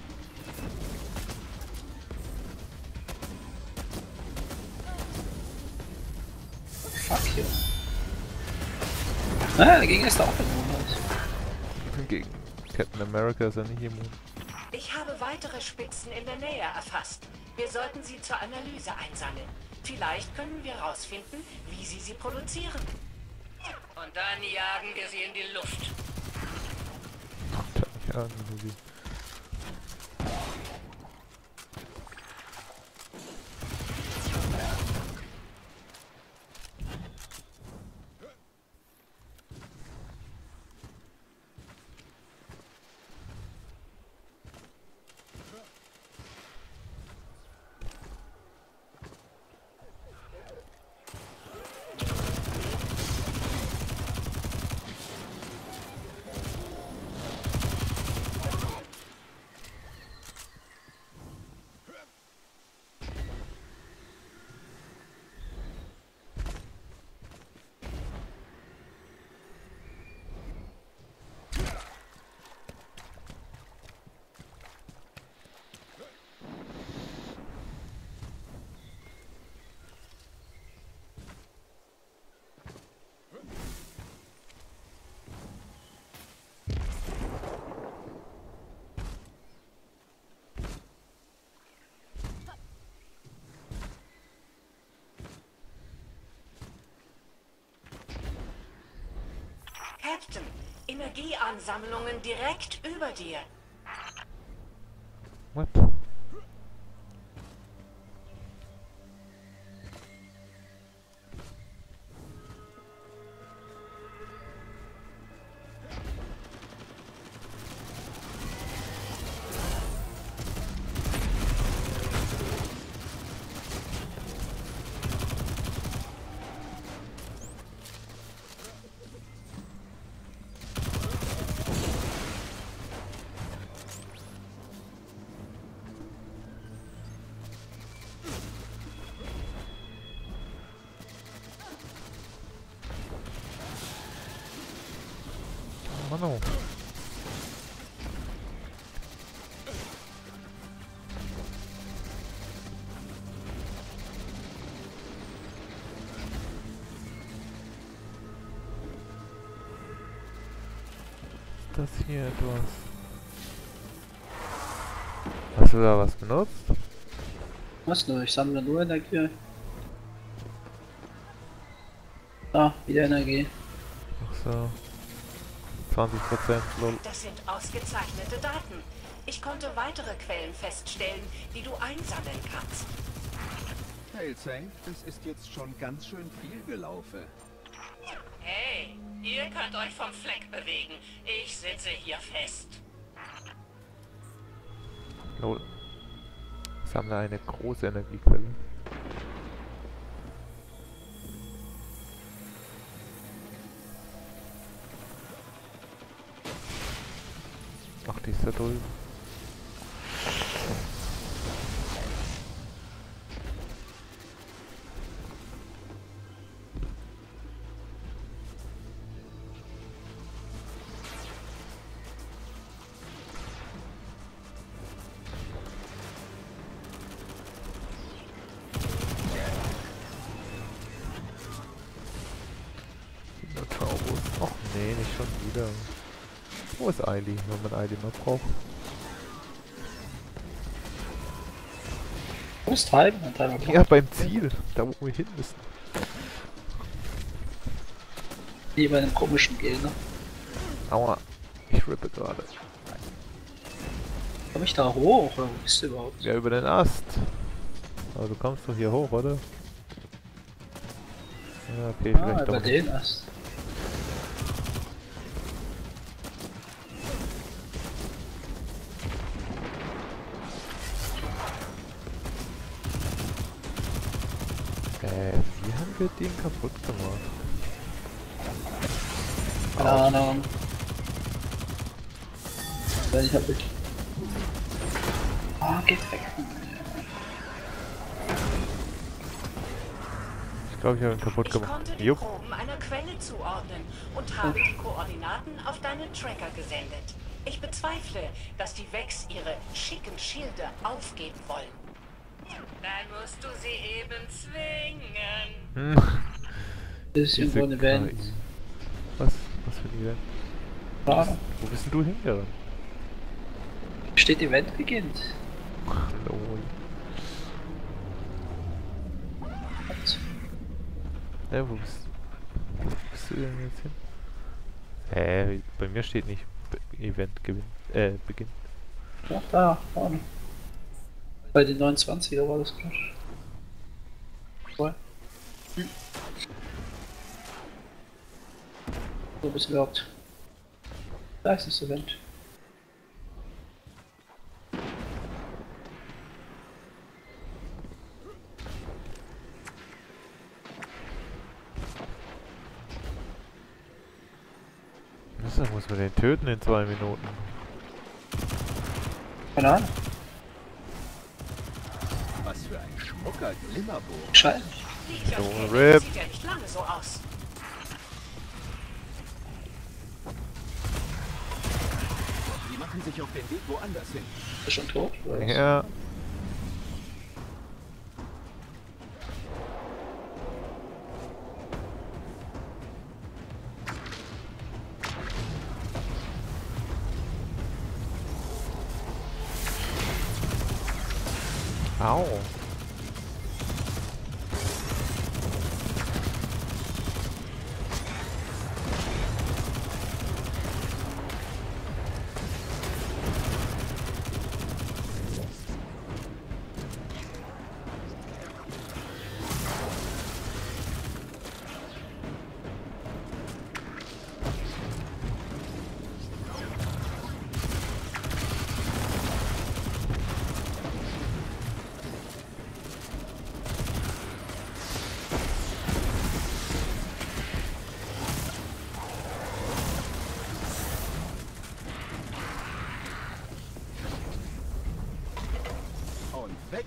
Fuck you. Ah, dagegen ist er auch immun. Halt. Gegen Captain America ist er nicht immun. Ich habe weitere Spitzen in der Nähe erfasst. Wir sollten sie zur Analyse einsammeln. Vielleicht können wir herausfinden, wie sie sie produzieren. Und dann jagen wir sie in die Luft. Ja, Musik. Captain, Energieansammlungen direkt über dir. What? Mano. Das hier etwas. Hast du da was benutzt? Was nur? Ich sammle nur Energie. Ah, wieder Energie. Ach so. zwanzig Prozent, lol. Das sind ausgezeichnete Daten. Ich konnte weitere Quellen feststellen, die du einsammeln kannst. Hailsang, das ist jetzt schon ganz schön viel gelaufen. Hey, ihr könnt euch vom Fleck bewegen. Ich sitze hier fest. Lol. Sammle eine große Energiequelle. Ach, die ist da drüben. Ach nee, nicht schon wieder. Wo ist Eili, wenn man Eili mal braucht? Wo ist Treiben? Ein Treiber. Ja, beim Ziel. Da wo wir hin müssen. Wie bei einem komischen Gegner. Aua. Ich rippe gerade. Komm ich da hoch? Oder wo bist du überhaupt? Ja, über den Ast. Aber du kommst doch hier hoch, oder? Ja, okay, Ah, vielleicht über doch. den Ast. Äh, wie haben wir den kaputt gemacht? Keine Ahnung. Ich hab ich. Ah, geht weg. Ich glaube, ich habe ihn kaputt Ich gemacht. konnte die Jupp. Proben einer Quelle zuordnen und habe die Koordinaten auf deinen Tracker gesendet. Ich bezweifle, dass die Vex ihre schicken Schilde aufgeben wollen. Dann musst du sie eben zwingen. Hm. Das ist irgendwo ein Event. Was? Was für ein Event? Ja. Wo bist denn du hingerannt? Steht Event beginnt. Lol. Ja, wo bist, wo bist du denn jetzt hin? Hä, äh, bei mir steht nicht Be Event gewinnt, äh, beginnt. Ja, da, vorne. Bei den neunundzwanziger war das gerade. Voll. Hm. Wo bist du überhaupt? Da ist das Event. Da muss man den töten in zwei Minuten. Keine Ahnung. Was für ein schmucker Glimmerbogen. Scheiße. Wie ich So, euch kenne, Rip. sieht ja nicht lange so aus. Die machen sich auf den Weg woanders hin. Ist er schon tot? Oder was? Ja. Au.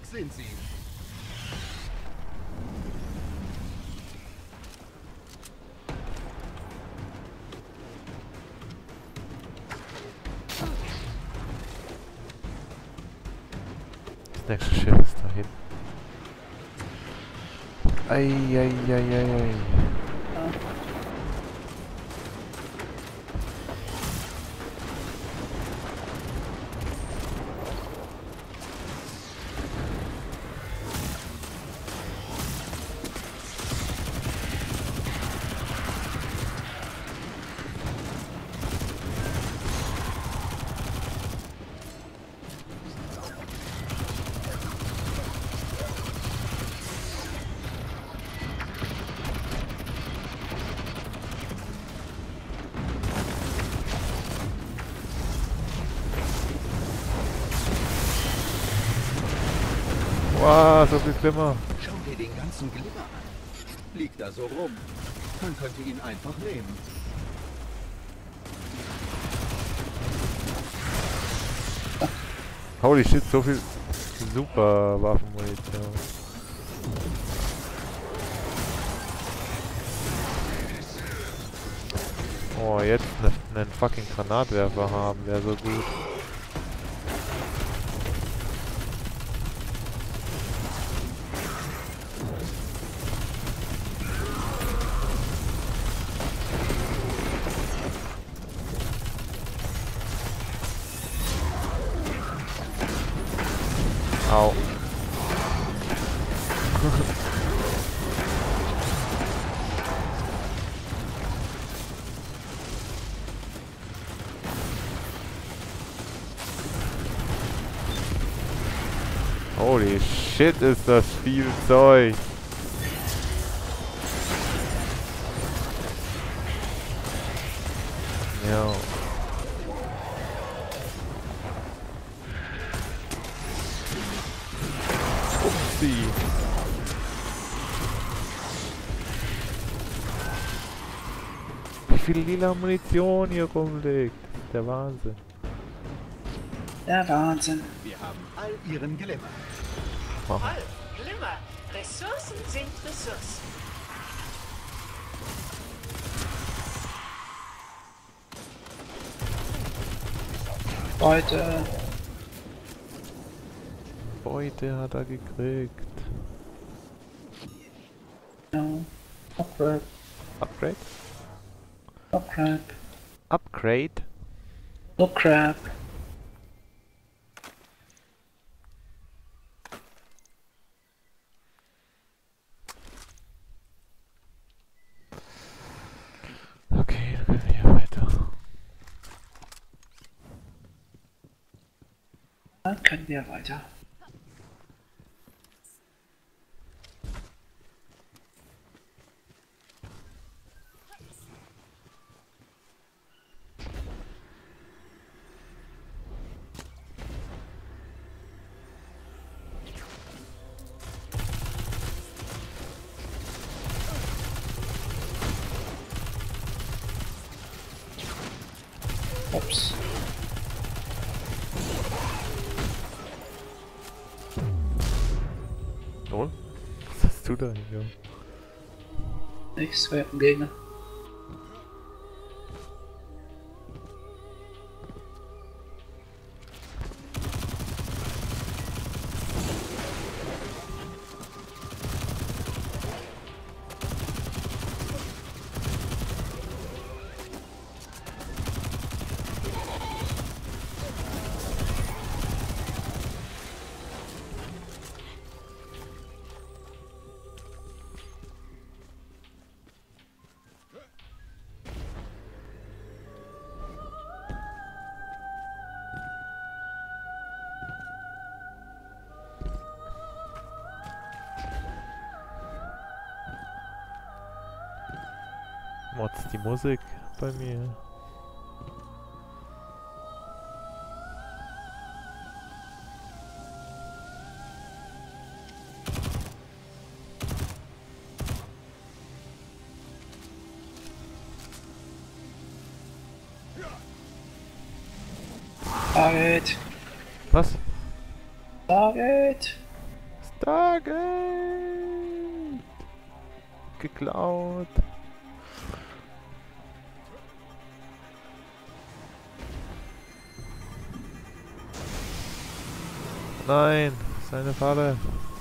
sind sie. Das nächste Schiff ist da hinten. Eieieiei. Wow, so viel Glimmer. Schau dir den ganzen Glimmer an. Liegt da so rum. Man könnte ihn einfach nehmen. Holy shit, so viel super Waffenmunition. Oh, jetzt ne, einen fucking Granatwerfer haben, wäre so gut. Au. Holy shit, ist das viel Zeug. Ja. Upsi. Wie viel lila Munition hier rumliegt. Der Wahnsinn. Der Wahnsinn. Wir haben all ihren Glimmer. Toll, Glimmer. Ressourcen sind Ressourcen. Beute. Beute hat er gekriegt. Ja. Upgrade. Upgrade? Upgrade. Upgrade? No crap. Okay, dann können wir hier weiter. Dann können wir weiter. Ups. Oh? Was hast du da hier? Nichts, wir haben Gegner. Motzt die Musik bei mir. Target. Was? Target. Stargate! Geklaut! Nein! Seine Falle!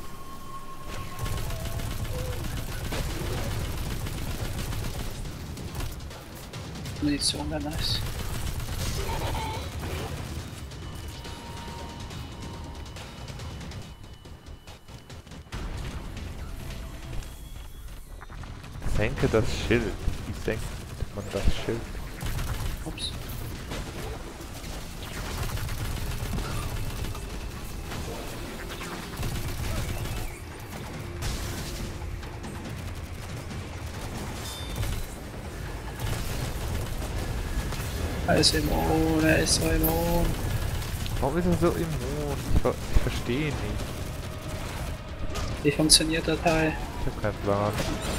Munition wäre nice. Senke das Schild. Wie senkt man das Schild? Ups. Er ist immun, er ist so immun. Warum ist er so immun? Ich, ver ich verstehe nicht. Wie funktioniert der Teil? Ich hab keinen Plan.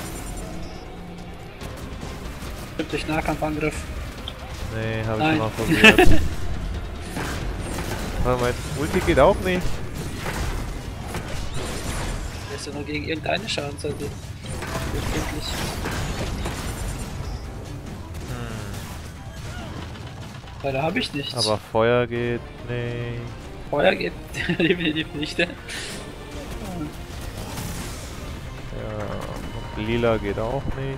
Stimmt durch Nahkampfangriff. Nee, hab ich Nein. schon mal probiert. Aber mein Ulti geht auch nicht. Der ist ja nur gegen irgendeine Schadensseite. Wirklich. Weil da habe ich nichts. Aber Feuer geht nicht. Feuer geht definitiv nicht. Ja. Ja, und Lila geht auch nicht.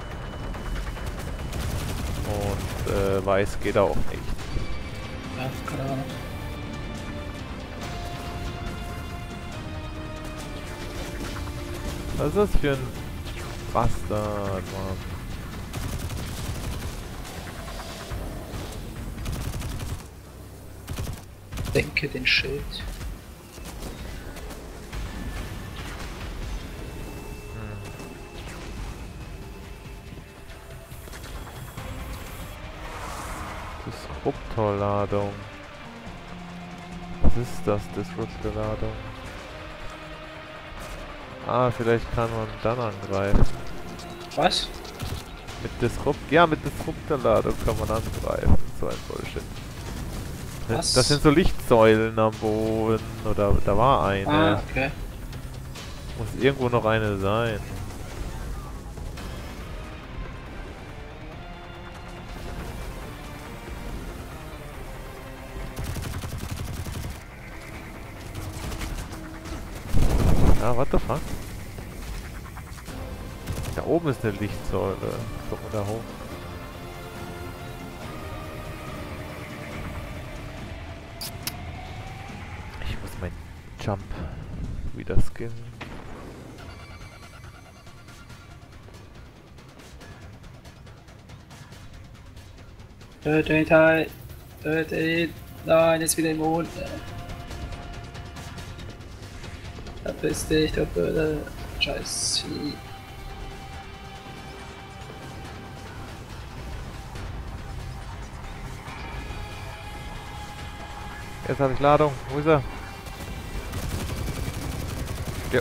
Und äh, Weiß geht auch nicht. Ja, keine Ahnung. Was ist das für ein Bastard, Mann? Denke den Schild. Disruptorladung. Was ist das, Disruptorladung? Ah, vielleicht kann man dann angreifen. Was? Mit Disrupt... Ja, mit Disruptorladung kann man angreifen. So ein Bullshit. Was? Das sind so Lichtsäulen am Boden. Oder da war eine. Ah, okay. Muss irgendwo noch eine sein. Ja, what the fuck? Da oben ist eine Lichtsäule. Kommt man da hoch? Ich muss mein Jump wieder skillen. Töte den Teil. Töte ihn. Nein, jetzt wieder immun. Verpiss dich, du blöde Scheiß Vieh. Jetzt habe ich Ladung. Wo ist er? Ja.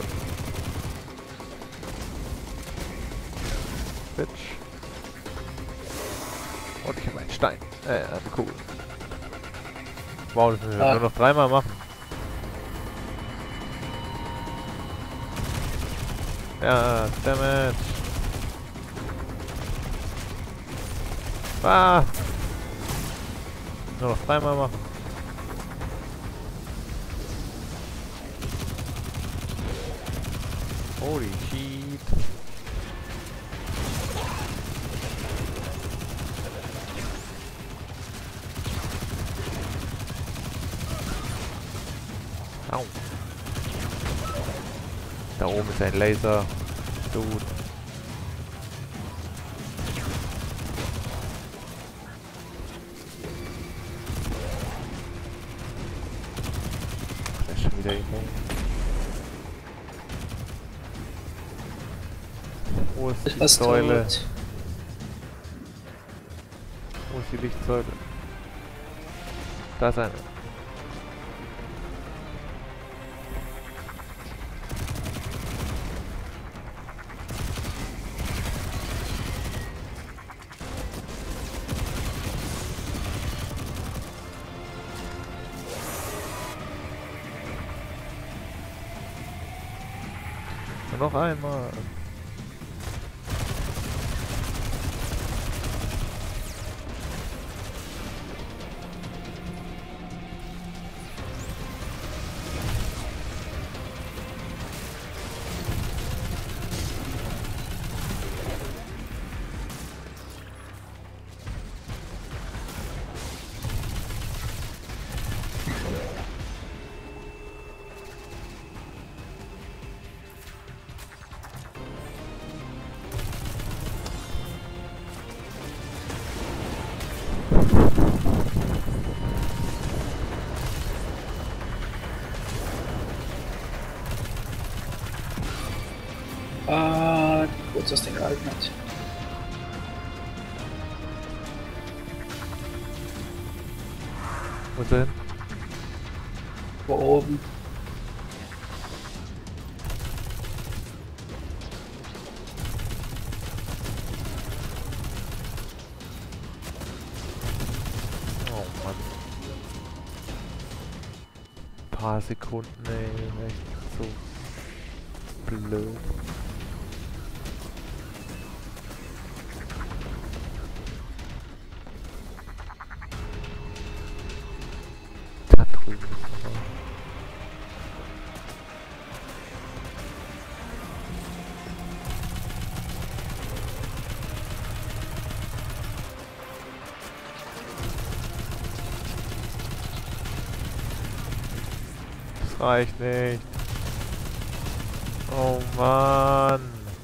Bitch. Und ich habe einen Stein. Äh, eine Kugel. Wow, das müssen wir Ah. nur noch dreimal machen. Ja, Damage. Ah! Nur noch dreimal machen. Holy shit. Au. Da oben ist ein Laser. Dude. Der ist schon wieder immun. Wo ist die Was Säule? tot? Wo ist die Lichtsäule? Da ist eine. Noch einmal. Ah, kurz das Ding gehalten hat. Wo denn? Wo oben. Oh Mann. Ein paar Sekunden, ey, echt so blöd. Da drüben ist noch. Das reicht nicht. Oh Mann.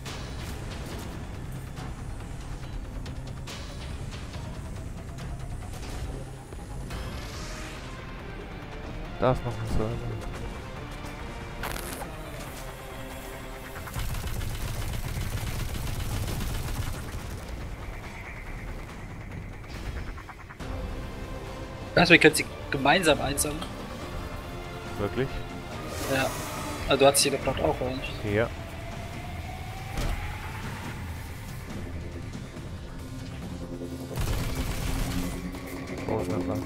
Da ist noch ein Server. Also wir können sie gemeinsam einsammeln. Wirklich? Ja. Also du hast sie gebraucht auch, oder nicht? Ja. Oh, ist das was?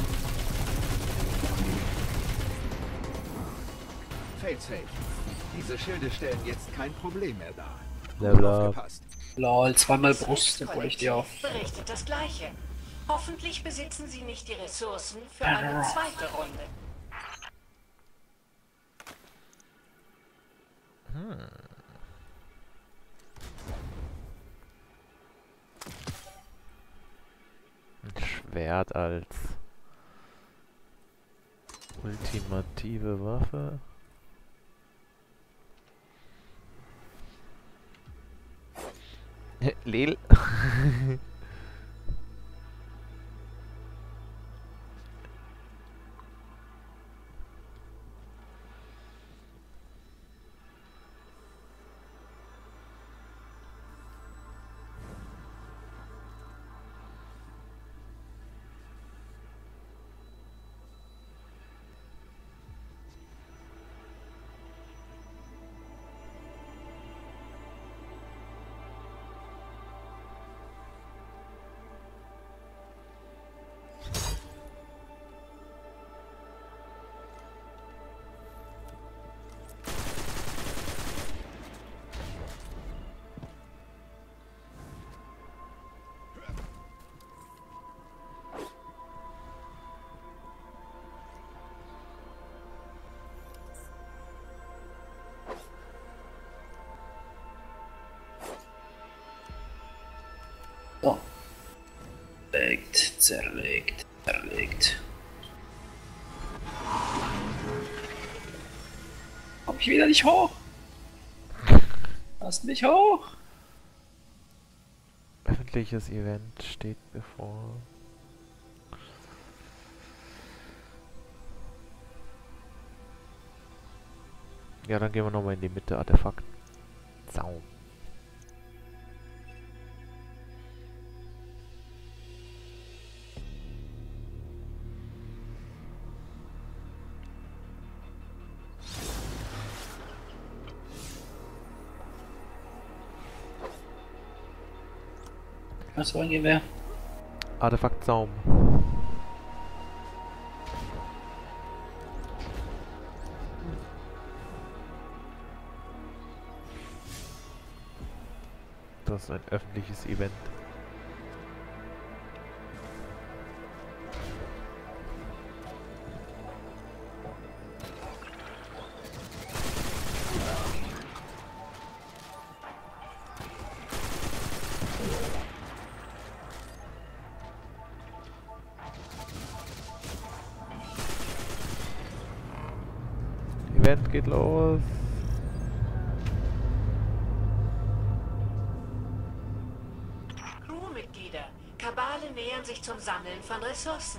Failsafe. Diese Schilde stellen jetzt kein Problem mehr dar. Level Gut up. aufgepasst. Lol, zweimal Brust, dann hole ich die auf. Berichtet das Gleiche. Hoffentlich besitzen Sie nicht die Ressourcen für eine zweite Runde. Hm. Ein Schwert als ultimative Waffe. Lel. So. Zerlegt, zerlegt, zerlegt. Komm ich wieder nicht hoch? Lass mich hoch! Öffentliches Event steht bevor. Ja, dann gehen wir nochmal in die Mitte. Artefakt. Zaum. Was wollen wir? Artefakt Zaum. doch so ein öffentliches Event. Event geht los. Crewmitglieder, Kabale nähern sich zum Sammeln von Ressourcen.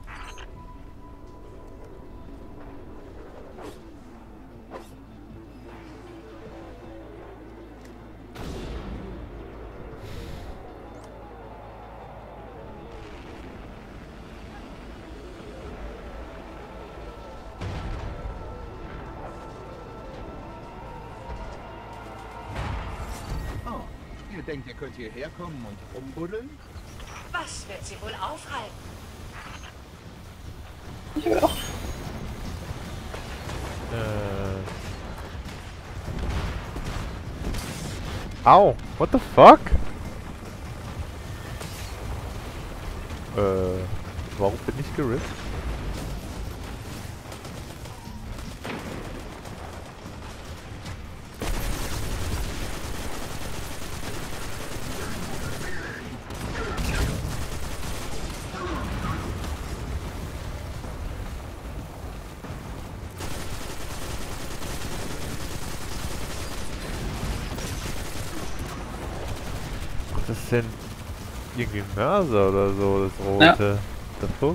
Ihr denkt, ihr könnt hierher kommen und rumbuddeln? Was wird sie wohl aufhalten? Äh. Au! What the fuck? Äh. Warum bin ich gerippt? Das sind irgendwie Mörser oder so, das rote. Ja. The fuck?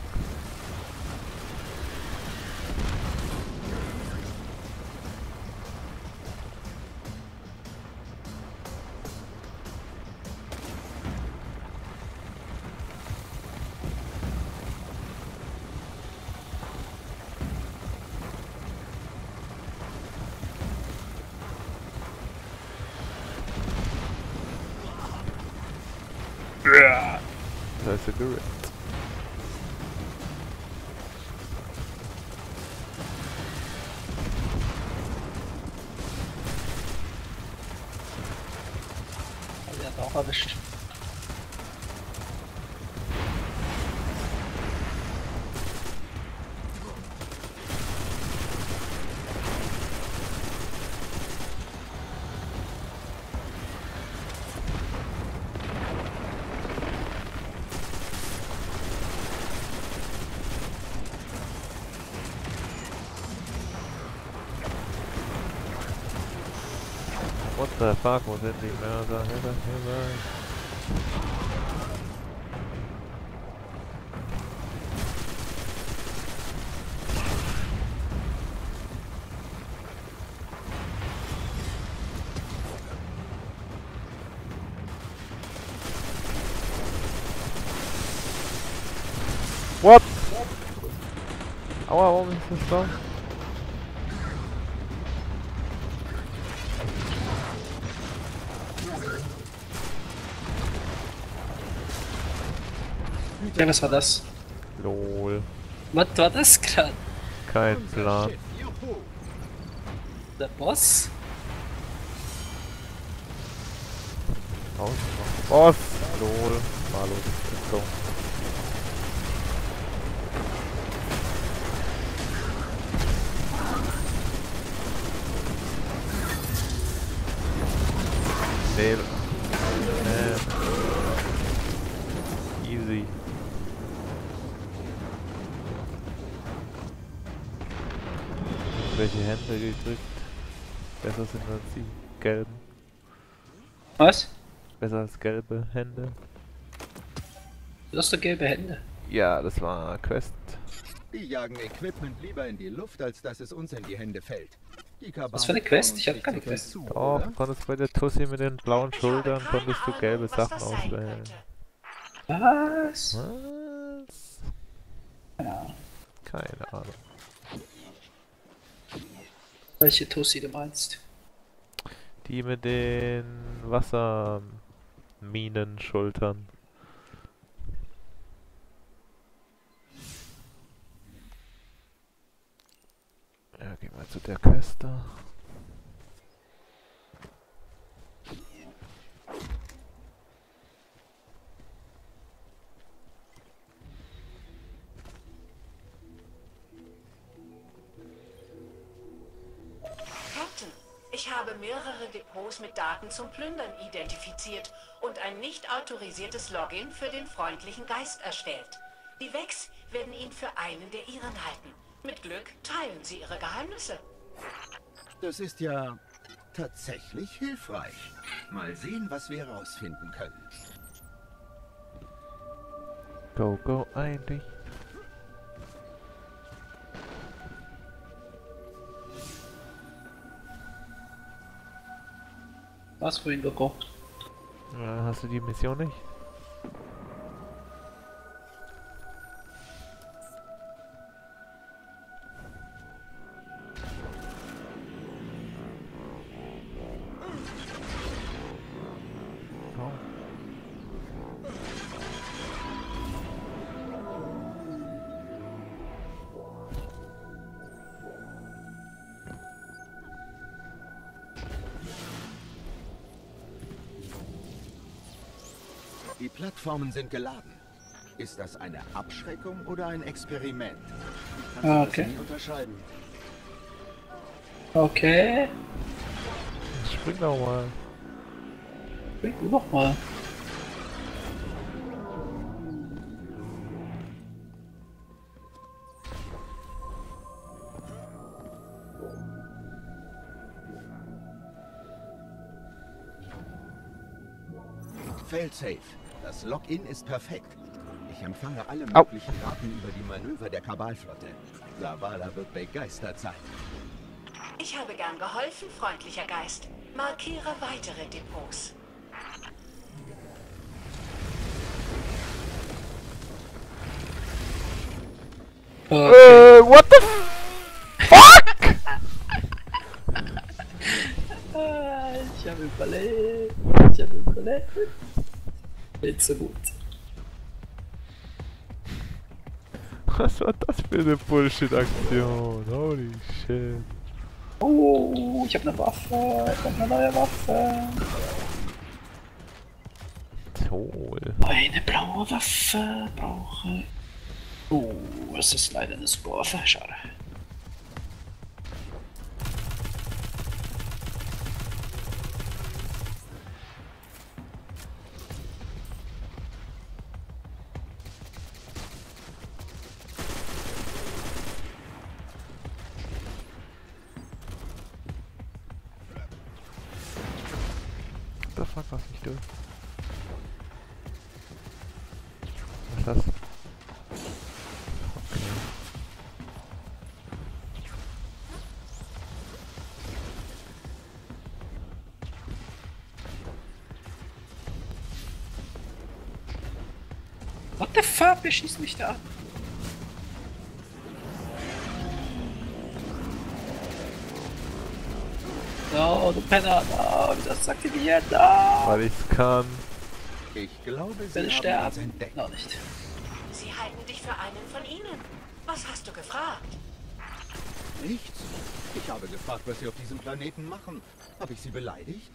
Da ist er gerippt. Der hat auch erwischt. What the fuck, wo sind die Mörser? Hilfe, Hilfe. What? Aua, warum ist das so? Ja, was war das? Lol. Was war das gerade? Kein Plan. Der Boss? Aus. Boss! Lol. Mal los, let's go. Nee. Nee. Easy. Welche Hände gekriegt? Besser sind als die gelben. Was? Besser als gelbe Hände. Du hast doch gelbe Hände. Ja, das war Quest. Die jagen Equipment lieber in die Luft, als dass es uns in die Hände fällt. Die Was für eine Quest? Ich hab keine Quest. Zu, Doch, oder? du konntest bei der Tussi mit den blauen Schultern, konntest du gelbe was Sachen das sein auswählen. könnte. Was? Was? Ja. Keine Ahnung. Welche Tussi du meinst? Die mit den Wasserminenschultern. Ja, gehen wir zu der Quest da. Ich habe mehrere Depots mit Daten zum Plündern identifiziert und ein nicht autorisiertes Login für den freundlichen Geist erstellt. Die Vex werden ihn für einen der ihren halten. Mit Glück teilen sie ihre Geheimnisse. Das ist ja tatsächlich hilfreich. Mal sehen, was wir herausfinden können. Go, go, eigentlich. Was vorhin gekocht? Ja, hast du die Mission nicht? Oh. Die Plattformen sind geladen. Ist das eine Abschreckung oder ein Experiment? Ich kann Ah, das okay. nie unterscheiden. Okay. Spring doch mal. Spring du doch mal. Failsafe. Das Login ist perfekt. Ich empfange alle Au. möglichen Daten über die Manöver der Kabalflotte. Zavala wird begeistert sein. Ich habe gern geholfen, freundlicher Geist. Markiere weitere Depots. Äh, what the fuck? Ah, ich habe überlebt. Ich habe überlebt. Nicht so gut. Was war das für eine Bullshit-Aktion? Holy shit. Oh, ich habe eine Waffe. Ich habe eine neue Waffe. Toll. Eine blaue Waffe brauche. Oh, es ist leider eine super Waffe. Schade. What the fuck, was ich durch? Was ist das? Okay. What the fuck? Wer schießt mich da an? No, du Penner, no, das sagt ihr mir, no! Weil ich's kann. Ich glaube, Ich Sie will haben uns sterben. entdeckt. Noch nicht. Sie halten dich für einen von ihnen. Was hast du gefragt? Nichts. Ich habe gefragt, was Sie auf diesem Planeten machen. Habe ich Sie beleidigt?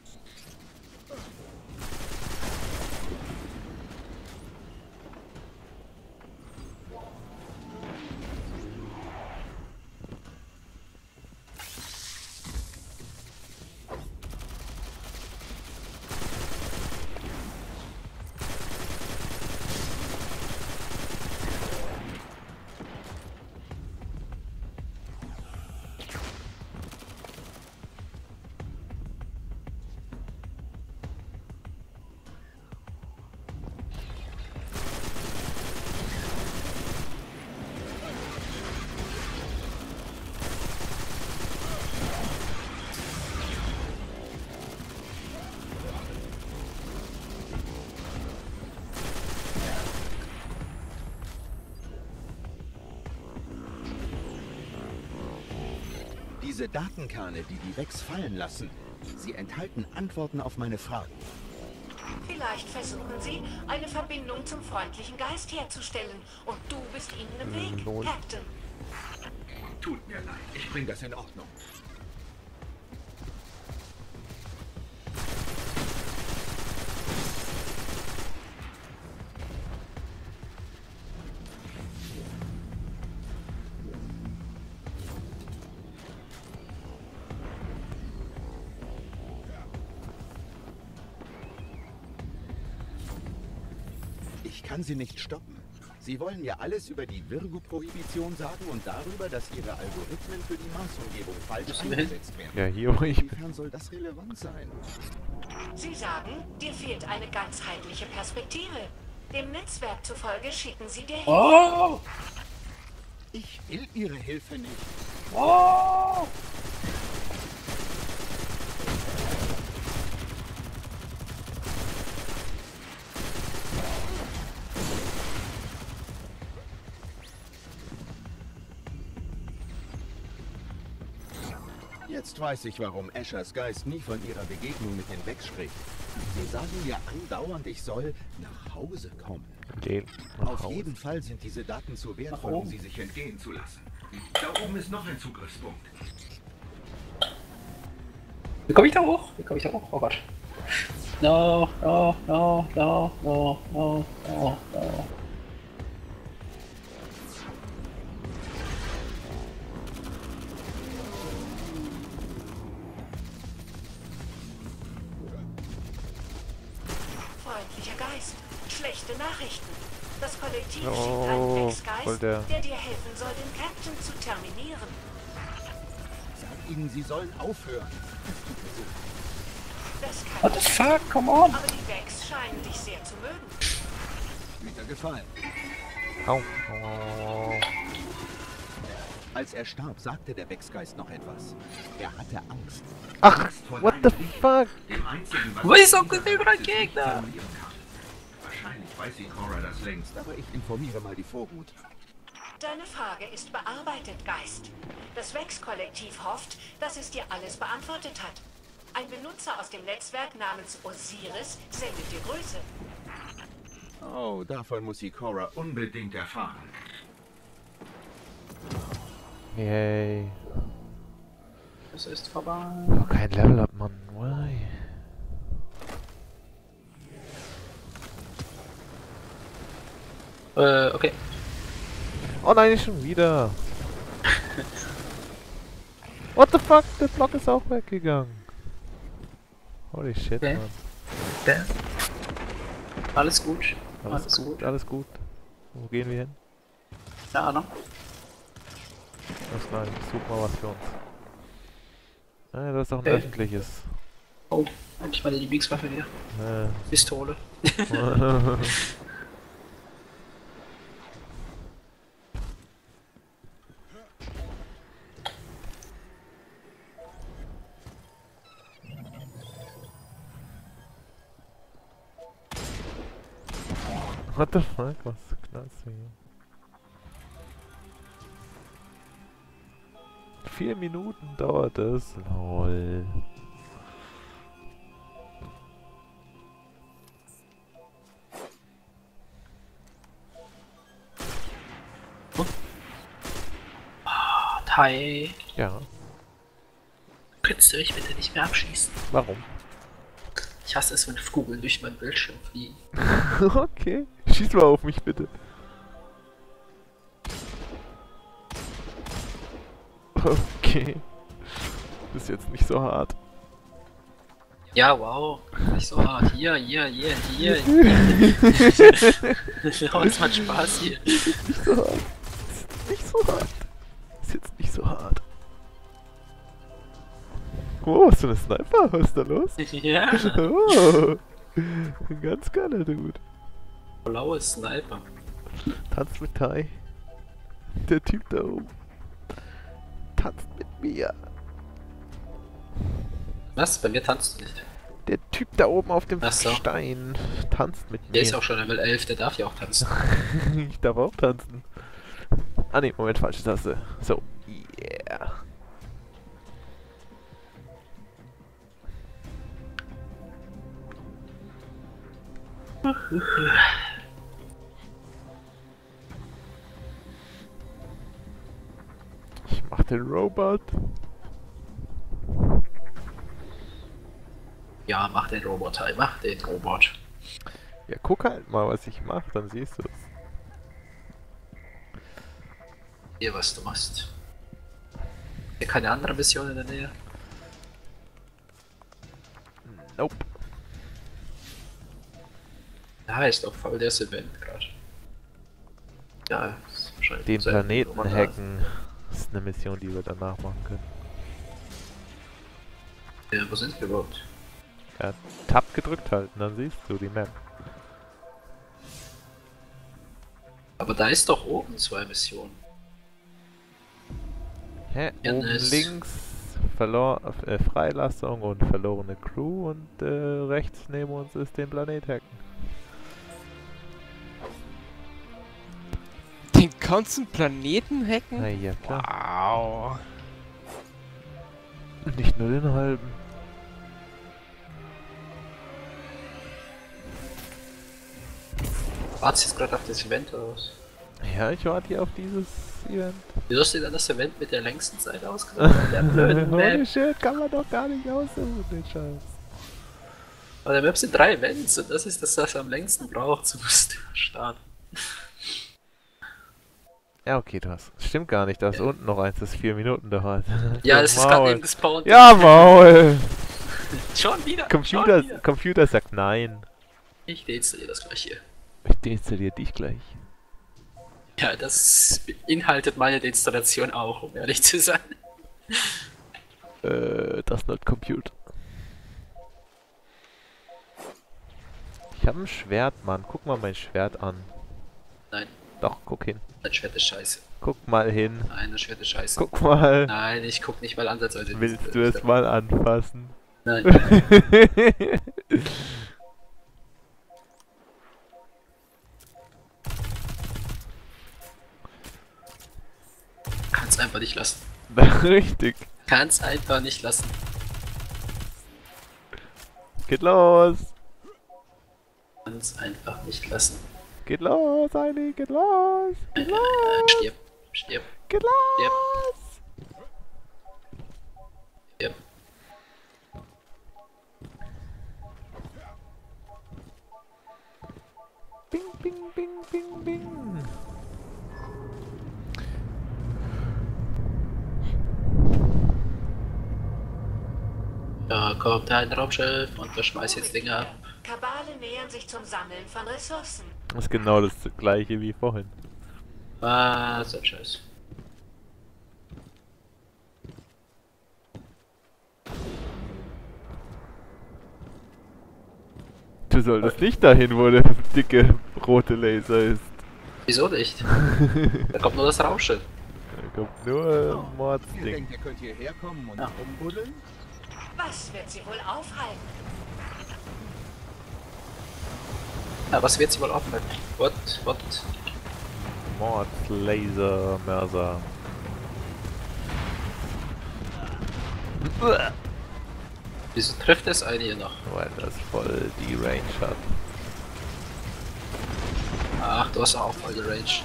Diese Datenkerne, die die Vex fallen lassen, sie enthalten Antworten auf meine Fragen. Vielleicht versuchen sie, eine Verbindung zum freundlichen Geist herzustellen. Und du bist ihnen im Weg, Lol. Captain. Tut mir leid, ich bringe das in Ordnung. Ich kann sie nicht stoppen. Sie wollen mir alles über die Virgo-Prohibition sagen und darüber, dass ihre Algorithmen für die Marsumgebung falsch eingesetzt werden. Ja, hier wo ich bin. Inwiefern soll das relevant sein? Sie sagen, dir fehlt eine ganzheitliche Perspektive. Dem Netzwerk zufolge schicken sie dir Hilfe. Oh! Ich will ihre Hilfe nicht. Oh! Jetzt weiß ich, warum Ashers Geist nie von ihrer Begegnung mit den Vex spricht. Sie sagen mir andauernd, ich soll nach Hause kommen. Gehen. Auf jeden Fall sind diese Daten zu wertvoll, um sie sich entgehen zu lassen. Da oben ist noch ein Zugriffspunkt. Wie komme ich da hoch? Wie komme ich da hoch? Oh Gott. No, no, no, no, no, no, no, no. Freundlicher Geist. Schlechte Nachrichten. Das Kollektiv Oh, schickt einen voll Vex-Geist, der- der dir helfen soll, den Captain zu terminieren. Sag ihnen, sie sollen aufhören. Das kann What the fuck? Come on! aber die Vex scheinen dich sehr zu mögen. Wieder gefallen. Au. Oh. Als er starb, sagte der Vex-Geist noch etwas. Er hatte Angst. Ach, what the fuck? Dem einzigen, was Wo ist auch dieser überall Geist nicht Gegner? verlieren kann. Wahrscheinlich weiß sie Cora das längst. Aber ich informiere mal die Vorhut. Deine Frage ist bearbeitet, Geist. Das Vex-Kollektiv hofft, dass es dir alles beantwortet hat. Ein Benutzer aus dem Netzwerk namens Osiris sendet dir Grüße. Oh, davon muss sie Cora Unbedingt erfahren. Yay. Es ist vorbei. Oh, kein Level Up, Mann. Why? Äh, okay. Oh nein, nicht schon wieder. What the fuck? Der Block ist auch weggegangen. Holy shit, Okay. Mann. Okay. Alles gut. Alles, Alles gut, gut. alles gut. Wo gehen wir hin? Keine Ahnung. Was nein, ich such mal was für uns. Ah, das ist doch ein Okay. öffentliches. Oh, endlich meine Lieblingswaffe wieder. Äh. Pistole. What the fuck? Was knallst du hier? Vier Minuten dauert es. Lol. Tai. Ja. Könntest du mich bitte nicht mehr abschießen? Warum? Ich hasse es, wenn Kugeln durch meinen Bildschirm fliegen. Okay. Schieß mal auf mich bitte. Okay. Ist jetzt nicht so hart. Ja, wow. Nicht so hart. Hier, hier, hier, hier. Oh, es macht Spaß hier. Nicht so hart. Ist nicht so hart. Ist jetzt nicht so hart. Oh, hast du eine Sniper? Was ist da los? Ja. Oh. Ein ganz geiler Dude. Blaue Sniper. Tanzt mit Tai. Der Typ da oben. Tanzt mit mir. Was? Bei mir tanzt du nicht. Der Typ da oben auf dem Ach so. Stein tanzt mit Der mir. ist auch schon Level elf, der darf ja auch tanzen. Ich darf auch tanzen. Ah ne, Moment, falsche Taste. So, yeah. Ich mach den Robot. Ja, mach den Roboter, mach den Robot. Ja, guck halt mal, was ich mach, dann siehst du es. Hier, was du machst. Hier keine andere Mission in der Nähe. Nope. Da ist doch voll das Event gerade. Ja, ist wahrscheinlich Den selten, Planeten wo man da- hacken ist eine Mission, die wir danach machen können. Ja, wo sind wir überhaupt? Ja, Tab gedrückt halten, dann siehst du die Map. Aber da ist doch oben zwei Missionen. Hä? Ja, Oben das- links verlor äh, Freilassung und verlorene Crew und äh, rechts neben uns ist den Planet hacken. Den ganzen Planeten hacken? Na ja, klar. Wow. Nicht nur den halben. Wartest jetzt gerade auf das Event oder was? Ja, ich warte hier auf dieses Event. Wieso hast du denn das Event mit der längsten Zeit ausgesucht? Der blöden Holy Map. shit, kann man doch gar nicht aussuchen, den Scheiß. Aber der Map sind drei Events und das ist das, was am längsten braucht zum Starten. Ja, okay, du hast. Stimmt gar nicht, da ist unten noch eins, das vier Minuten dauert. Ja, das ist gerade eben gespawnt. Ja, Maul! Schon wieder! Computer, schon wieder. Computer sagt nein. Ich deinstalliere das gleich hier. Ich deinstalliere dich gleich. Ja, das beinhaltet meine Deinstallation auch, um ehrlich zu sein. Äh, das not Computer. Ich habe ein Schwert, Mann. Guck mal mein Schwert an. Nein, Doch, guck hin. das Schwert ist scheiße. Guck mal hin. Nein, das Schwert ist scheiße. Guck mal. Nein, ich guck nicht mal ansatzweise. Willst du es mal anfassen? Nein. Kannst einfach nicht lassen. Richtig. Kannst einfach nicht lassen. Geht los. Kannst einfach nicht lassen. Geht los, Eili. Geht los. Geht Äh, los. stirb. Stirb. Geht los. Stirb. Bing, bing, bing, bing, bing. Da kommt ein Raumschiff und wir schmeißen jetzt Dinge ab. Kabale nähern sich zum Sammeln von Ressourcen. Das ist genau das gleiche wie vorhin. Ah, so ein Scheiß. Du solltest nicht dahin, wo der dicke rote Laser ist. Wieso nicht? Da kommt nur das Raumschiff. Da kommt nur äh, Ihr Mordsding. denkt, ihr könnt hierher kommen und Ja. rumbuddeln? Was wird sie wohl aufhalten? Ja, was wird sie wohl aufhalten? What? What? Mord, Laser, Mörser. Wieso trifft es einen hier noch? Weil das voll die Range hat. Ach, du hast auch voll die Range.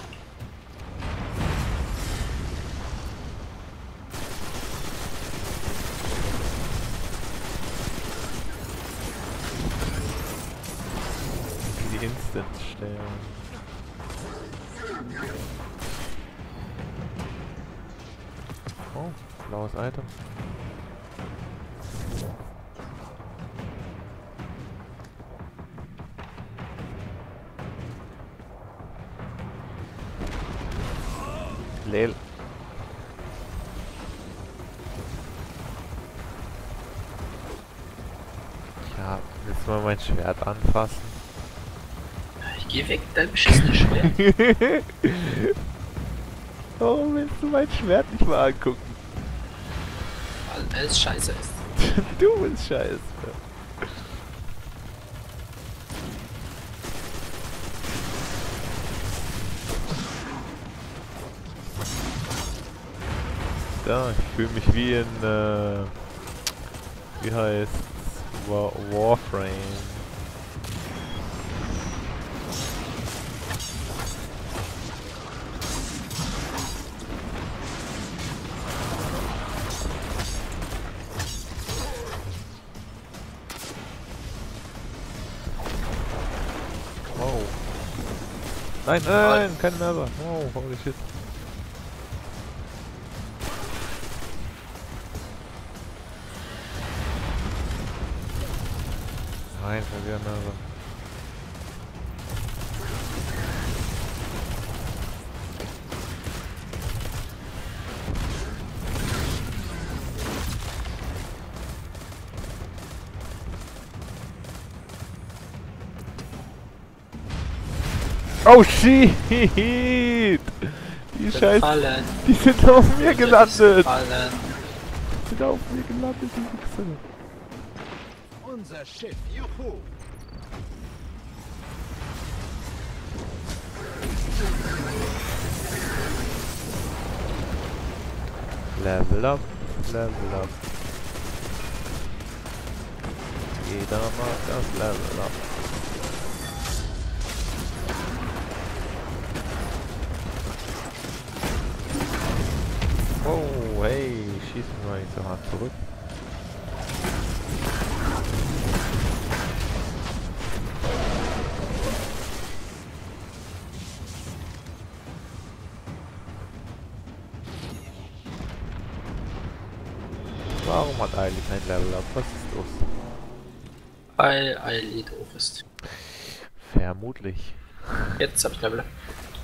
Die Instant stellen. Oh, blaues Item. Lel. Ja, willst du mal mein Schwert anfassen? Ich geh weg, dein beschissenes Schwert. Warum willst du mein Schwert nicht mal angucken? Weil es scheiße ist. Du bist scheiße. Ja, ich fühle mich wie in, äh, wie heißt War Warframe. Oh. Nein, nein, kein Mörser. Oh, holy shit. Nein, schon wieder Mörser. Oh shit! Die Scheiße. Fallen. Die sind auf mir gelandet. Fallen. Die sind auf mir gelandet, die Wichser. Unser Schiff, juhu! Level up, level up. Jeder mag das Level up. Oh, hey, schießen wir nicht so hart zurück. Warum hat Eili kein Level up? Was ist los? Weil Eili doof ist. Vermutlich. Jetzt hab ich Level up.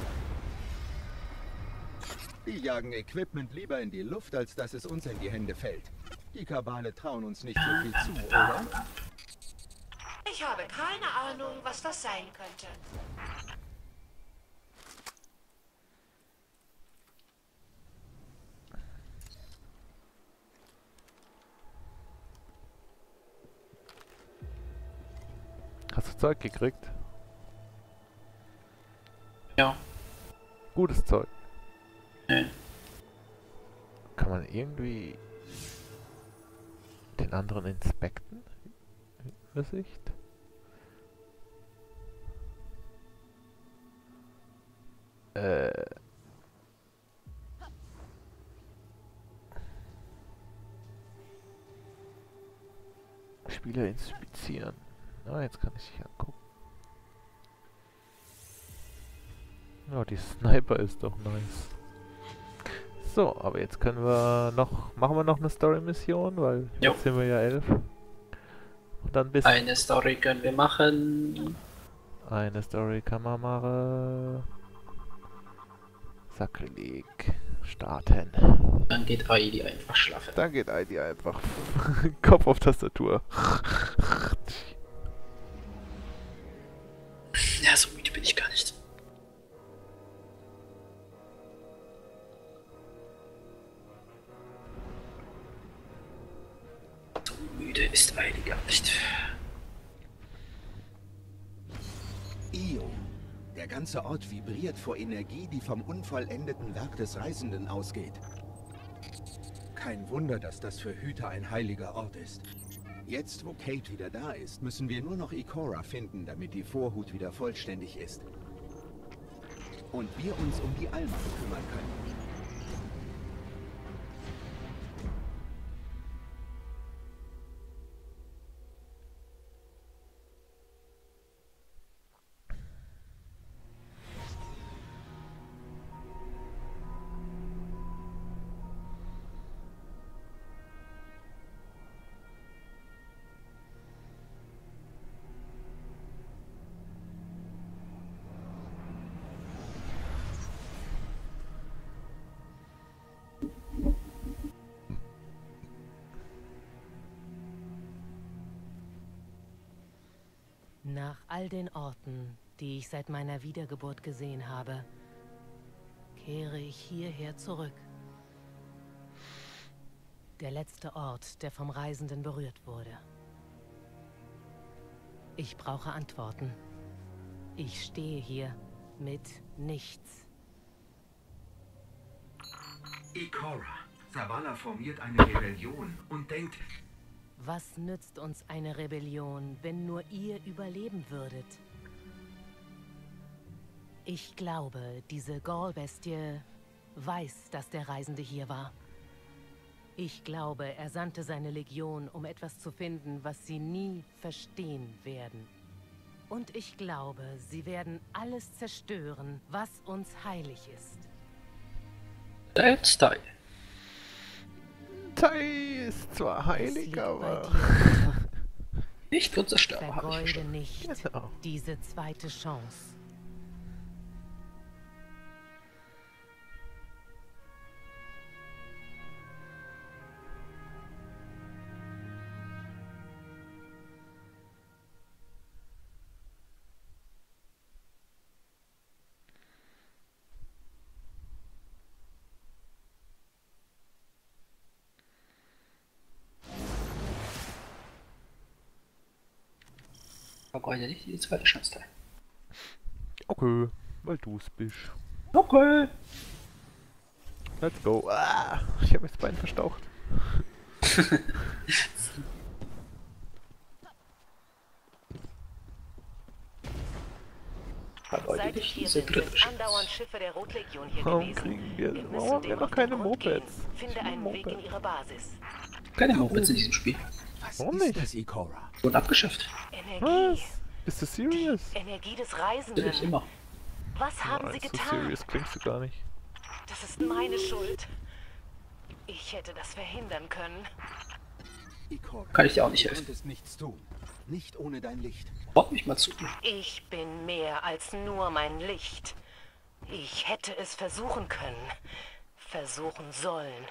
Die jagen Equipment lieber in die Luft, als dass es uns in die Hände fällt. Die Kabale trauen uns nicht so viel zu, oder? Ich habe keine Ahnung, was das sein könnte. Hast du Zeug gekriegt? Ja. Gutes Zeug. Nee. Kann man irgendwie den anderen inspekten? Übersicht? Äh. Spieler inspizieren. Ah, jetzt kann ich dich angucken. Ja, die Sniper ist doch nice. So, aber jetzt können wir noch... Machen wir noch eine Story-Mission, weil Jo. jetzt sind wir ja elf. Und dann bis... Eine Story können wir machen. Eine Story kann man machen. Sakrileg. Starten. Dann geht Eili einfach schlafen. Dann geht I D einfach. Kopf auf Tastatur. Ja, so müde bin ich gar nicht. So müde ist Eili gar nicht. Io. Der ganze Ort vibriert vor Energie, die vom unvollendeten Werk des Reisenden ausgeht. Kein Wunder, dass das für Hüter ein heiliger Ort ist. Jetzt, wo Kate wieder da ist, müssen wir nur noch Ikora finden, damit die Vorhut wieder vollständig ist. Und wir uns um die Alma kümmern können. Nach all den Orten, die ich seit meiner Wiedergeburt gesehen habe, kehre ich hierher zurück. Der letzte Ort, der vom Reisenden berührt wurde. Ich brauche Antworten. Ich stehe hier mit nichts. Ikora. Zavala formiert eine Rebellion und denkt... Was nützt uns eine Rebellion, wenn nur ihr überleben würdet? Ich glaube, diese Gaul-Bestie weiß, dass der Reisende hier war. Ich glaube, er sandte seine Legion, um etwas zu finden, was sie nie verstehen werden. Und ich glaube, sie werden alles zerstören, was uns heilig ist. That's Tai. Tai ist zwar heilig, aber... Nicht unzerstörbar. Vergeude nicht Genau. diese zweite Chance. Aber heute nicht die zweite Chance da. Okay, weil du es bist. Okay. Let's go. Ah, ich habe mir das Bein verstaucht. Seit ich hier bin, sind andauernd Schiffe der Rotlegion hier Warum gewesen. kriegen wir, Wir warum müssen haben wir dem noch auf keine den Grund gehen. Mopeds? Finde einen Moped. Weg in ihre Basis. Keine Mopeds in diesem Spiel. Was Warum ist nicht? das, Ikora? Wurden abgeschafft. Energie. Was? Bist du serious? Energie des Natürlich Reisenden. immer. Was haben Nein, sie so getan? serious klingst du gar nicht. Das ist meine Schuld. Ich hätte das verhindern können. Ikora, Kann ich dir auch nicht du helfen. konntest nichts tun. Nicht ohne dein Licht. Wort mich mal zu. Ich bin mehr als nur mein Licht. Ich hätte es versuchen können. Versuchen sollen.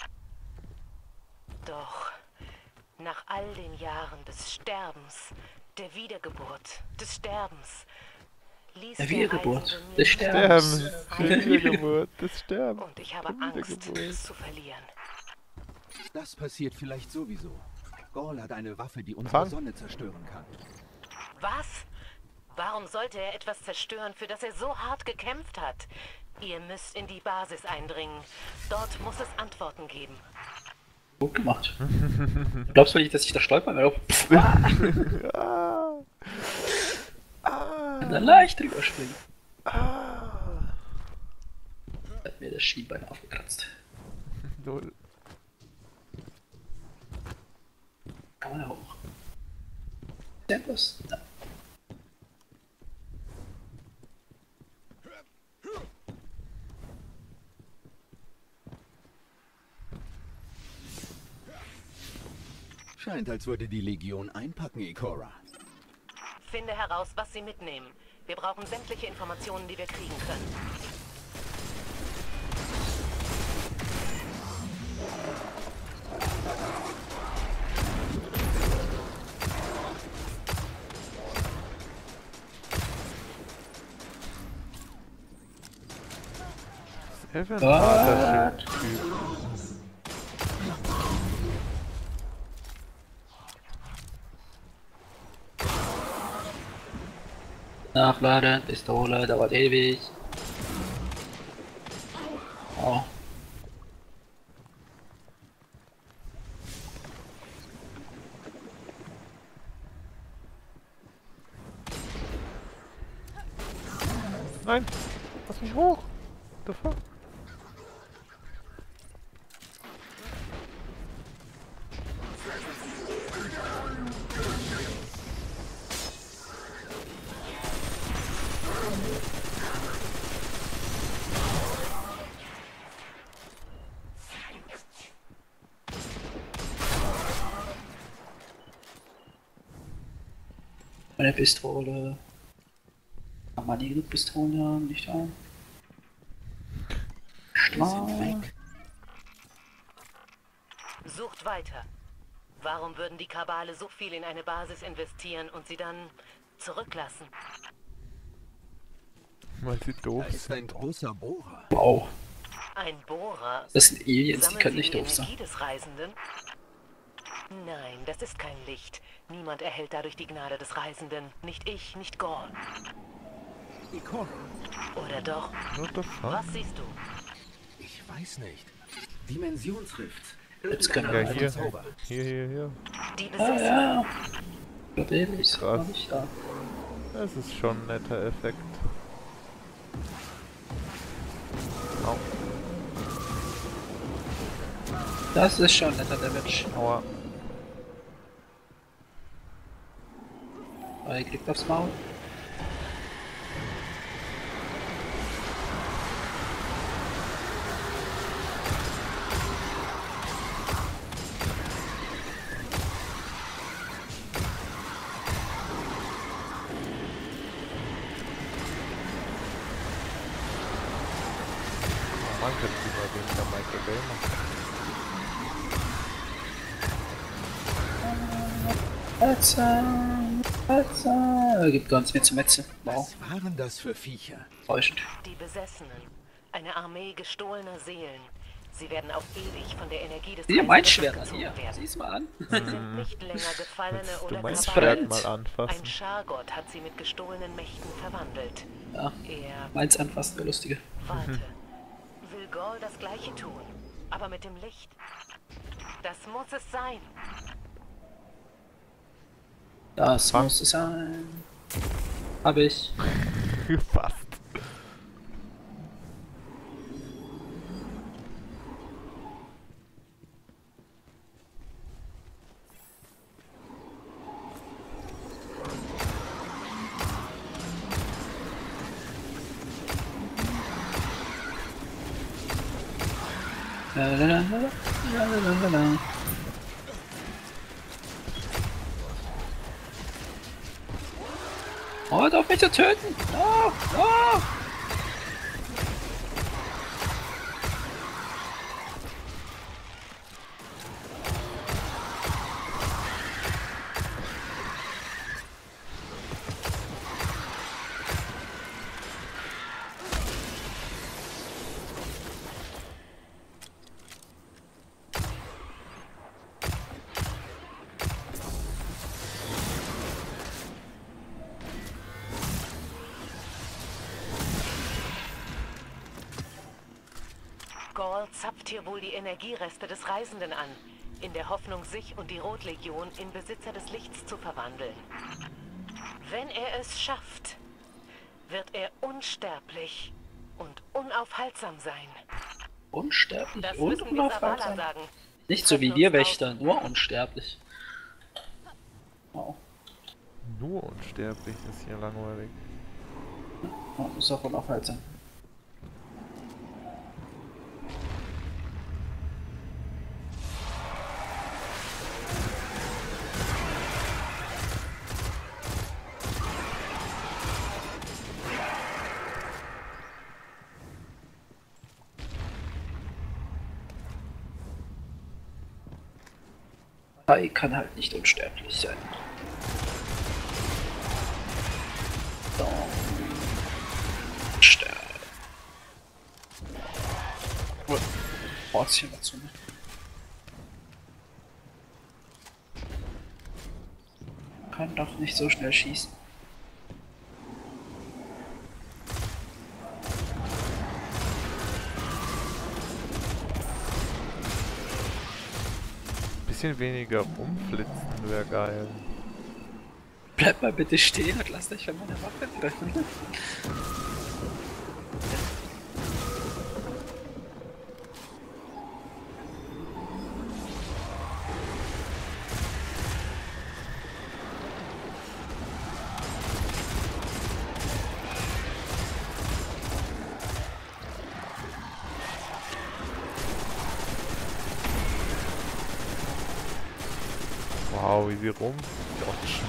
Doch nach all den Jahren des Sterbens, der Wiedergeburt, des Sterbens, ließ Der der Wiedergeburt, Reisende mir des nur Sterbens. eines Sterben. Heils- Der Wiedergeburt, das Sterben. Und ich habe Der Angst, Wiedergeburt. es zu verlieren. Das passiert vielleicht sowieso. Gaul hat eine Waffe, die unsere Fang. Sonne zerstören kann. Was? Warum sollte er etwas zerstören, für das er so hart gekämpft hat? Ihr müsst in die Basis eindringen. Dort muss es Antworten geben. Gut gemacht. Glaubst du nicht, dass ich da stolpern werde? Pff, ah. Ah. Kann da leicht drüber springen. Ah. Hat mir das Schienbein aufgekratzt. Lol. Kann man da hoch. Tempos? Ja. Scheint, als würde die Legion einpacken, Ikora. Finde heraus, was sie mitnehmen. Wir brauchen sämtliche Informationen, die wir kriegen können. Evan What? Vater-Typ. Nachladen, Pistole, dauert ewig. Oh. Nein! Lass mich hoch! What the fuck? Meine Pistole. Kann man die genug Pistolen haben, nicht wahr? Wir sind weg. Sucht weiter. Warum würden die Kabale so viel in eine Basis investieren und sie dann zurücklassen? Weil sie doof Da ist sind. ein großer Bohrer. Wow. Ein Bohrer? Das sind Aliens, die Sammeln können sie nicht die doof sein. Energie des Reisenden? Nein, das ist kein Licht. Niemand erhält dadurch die Gnade des Reisenden. Nicht ich, nicht Gaul. Ikora, Oder doch? What the fuck? Was siehst du? ich weiß nicht. Dimensionsrift. Jetzt können Ja, wir hier. Zauber. Hier, hier, hier. Die Ah, Besessenen. ja. Wird ewig, Krass. war nicht da. Das ist schon ein netter Effekt. Au. Das ist schon netter Damage. Aua. Aber er kriegt aufs Maul. Man könnte lieber weniger Michael Bay machen. Alter, Alter. Er gibt gar nichts mehr zu metzen. Wow, Was waren das für Viecher? täuschend. Die Besessenen. Eine Armee gestohlener Seelen. Sie werden auf ewig von der Energie des Hier, mein Reises Schwert, gezogen hier. werden. Sieh's mal an. Sie sind nicht länger Gefallene Willst du oder mein Kabale. Schwert mal anfassen? Ein Schargott hat sie mit gestohlenen Mächten verwandelt. Ja, Er meins anfassen wäre lustige. warte. Will Gaul das Gleiche tun, aber mit dem Licht. Das muss es sein. Das muss es sein. Hab ich. Fast. Lalalala, lalalala. Oh, hört auf mich zu töten! Oh, oh. Gaul zapft hier wohl die Energiereste des Reisenden an, in der Hoffnung, sich und die Rotlegion in Besitzer des Lichts zu verwandeln. Wenn er es schafft, wird er unsterblich und unaufhaltsam sein. Unsterblich Das und müssen wir Zavala unaufhaltsam. sagen. Nicht so wie wir Wächter, nur unsterblich. Wow. Nur unsterblich ist hier langweilig. Oh, ist auch unaufhaltsam. Kai kann halt nicht unsterblich sein. So. Sterben. Oh, Portchen dazu, ne? Kann doch nicht so schnell schießen. Bisschen weniger rumflitzen wäre geil. Bleibt mal bitte stehen und lasst euch von meiner Waffe treffen. Wow, wie sie rumdodgen.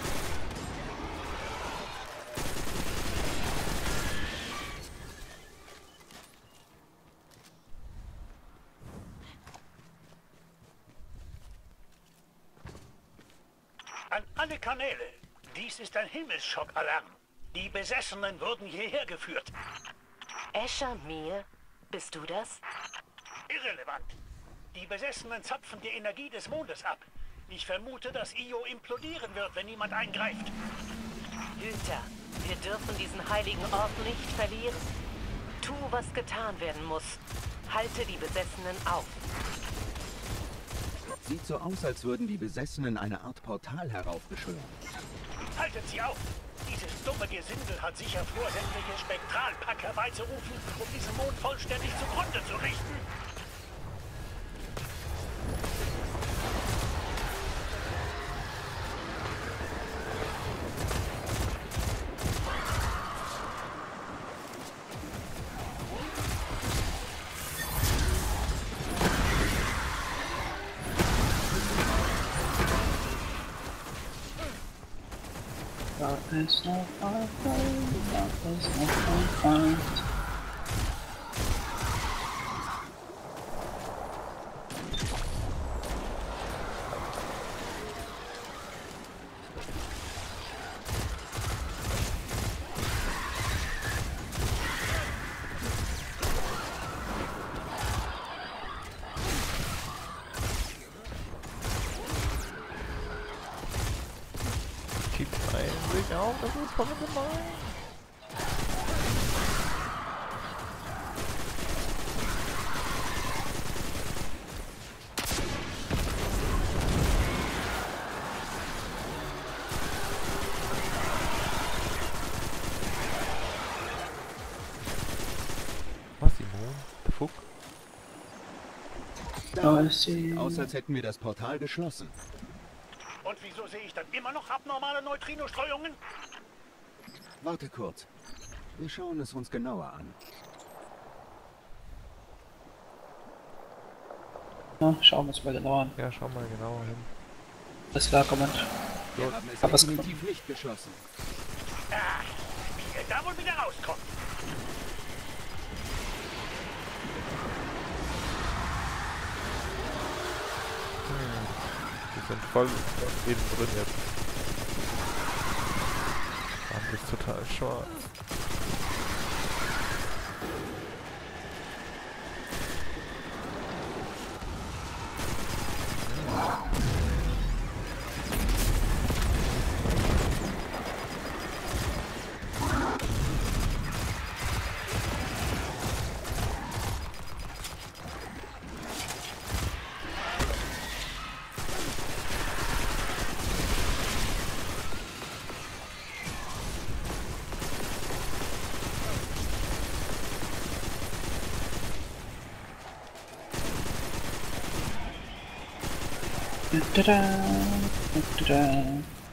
An alle Kanäle. Dies ist ein Himmelsschock-Alarm. Die Besessenen wurden hierher geführt. Escher, mir? Bist du das? Irrelevant. Die Besessenen zapfen die Energie des Mondes ab. Ich vermute, dass Io implodieren wird, wenn niemand eingreift. Hüter, wir dürfen diesen heiligen Ort nicht verlieren. Tu, was getan werden muss. Halte die Besessenen auf. Sieht so aus, als würden die Besessenen eine Art Portal heraufbeschwören. Haltet sie auf! Dieses dumme Gesindel hat sicher vor, sämtliche Spektralpack herbeizurufen, um diesen Mond vollständig zugrunde zu richten. Da ist noch ein Feind, da ist noch ein Feind. Simon, das ist voll gemein. Was, Simon? Der Fuck? Aus, als hätten wir das Portal geschlossen. Und wieso sehe ich dann immer noch abnormale Neutrino-Streuungen? Warte kurz. Wir schauen es uns genauer an. Ja, schauen wir uns mal genauer an. Ja, schau mal genauer hin. Das klar, Comment. Wir haben es Aber es definitiv nicht geschlossen. Ach, wie ihr da wohl wieder rauskommt. Die sind voll innen drin jetzt. Land ist total schwarz. Da-da, da-da.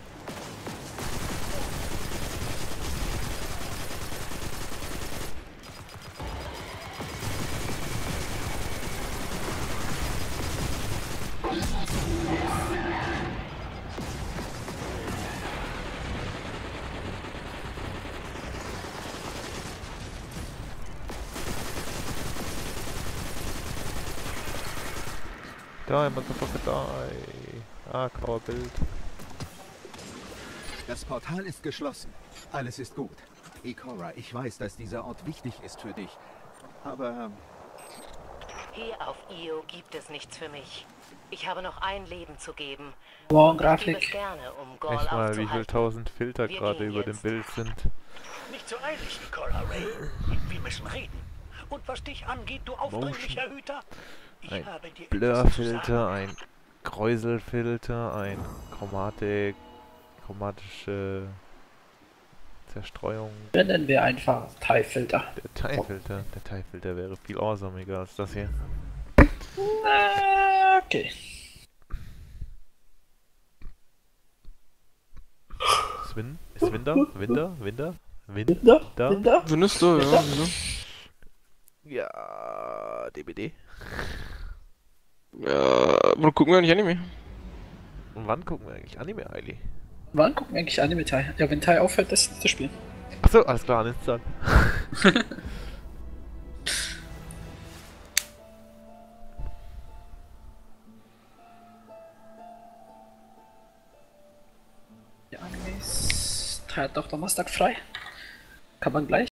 Die, motherfucker, die. Ah, grauer Bild. Das Portal ist geschlossen. Alles ist gut. Ikora, ich weiß, dass dieser Ort wichtig ist für dich. Aber... Hier auf Io gibt es nichts für mich. Ich habe noch ein Leben zu geben. Wow, Ich Grafik. gebe es gerne, um Gaul Echt mal, wie viel aufzuhalten. tausend Filter Wir gerade gehen über dem jetzt. Bild sind. Nicht so eilig, Ikora Ray. Wir müssen reden. Und was dich angeht, du aufdringlicher Hüter, ich Ein habe dir etwas zu sagen. Blurfilter, ein Kräuselfilter, ein Chromatik, chromatische Zerstreuung. Nennen wir einfach Teilfilter. Der Teilfilter, der Teilfilter wäre viel awesomiger als das hier. Okay. Ist Win? Ist Winder? Winder? Winder? Wind? Winter? Da? Winter? Findest du, ja. Winter? ja. Ja, D B D. Ja, wo gucken wir eigentlich Anime? Und wann gucken wir eigentlich Anime, Eili? Wann gucken wir eigentlich Anime Tai? Ja, wenn Tai aufhört, das zu spielen. Achso, alles klar, alles dann. Die Animes. Tai hat doch Donnerstag frei. Kann man gleich.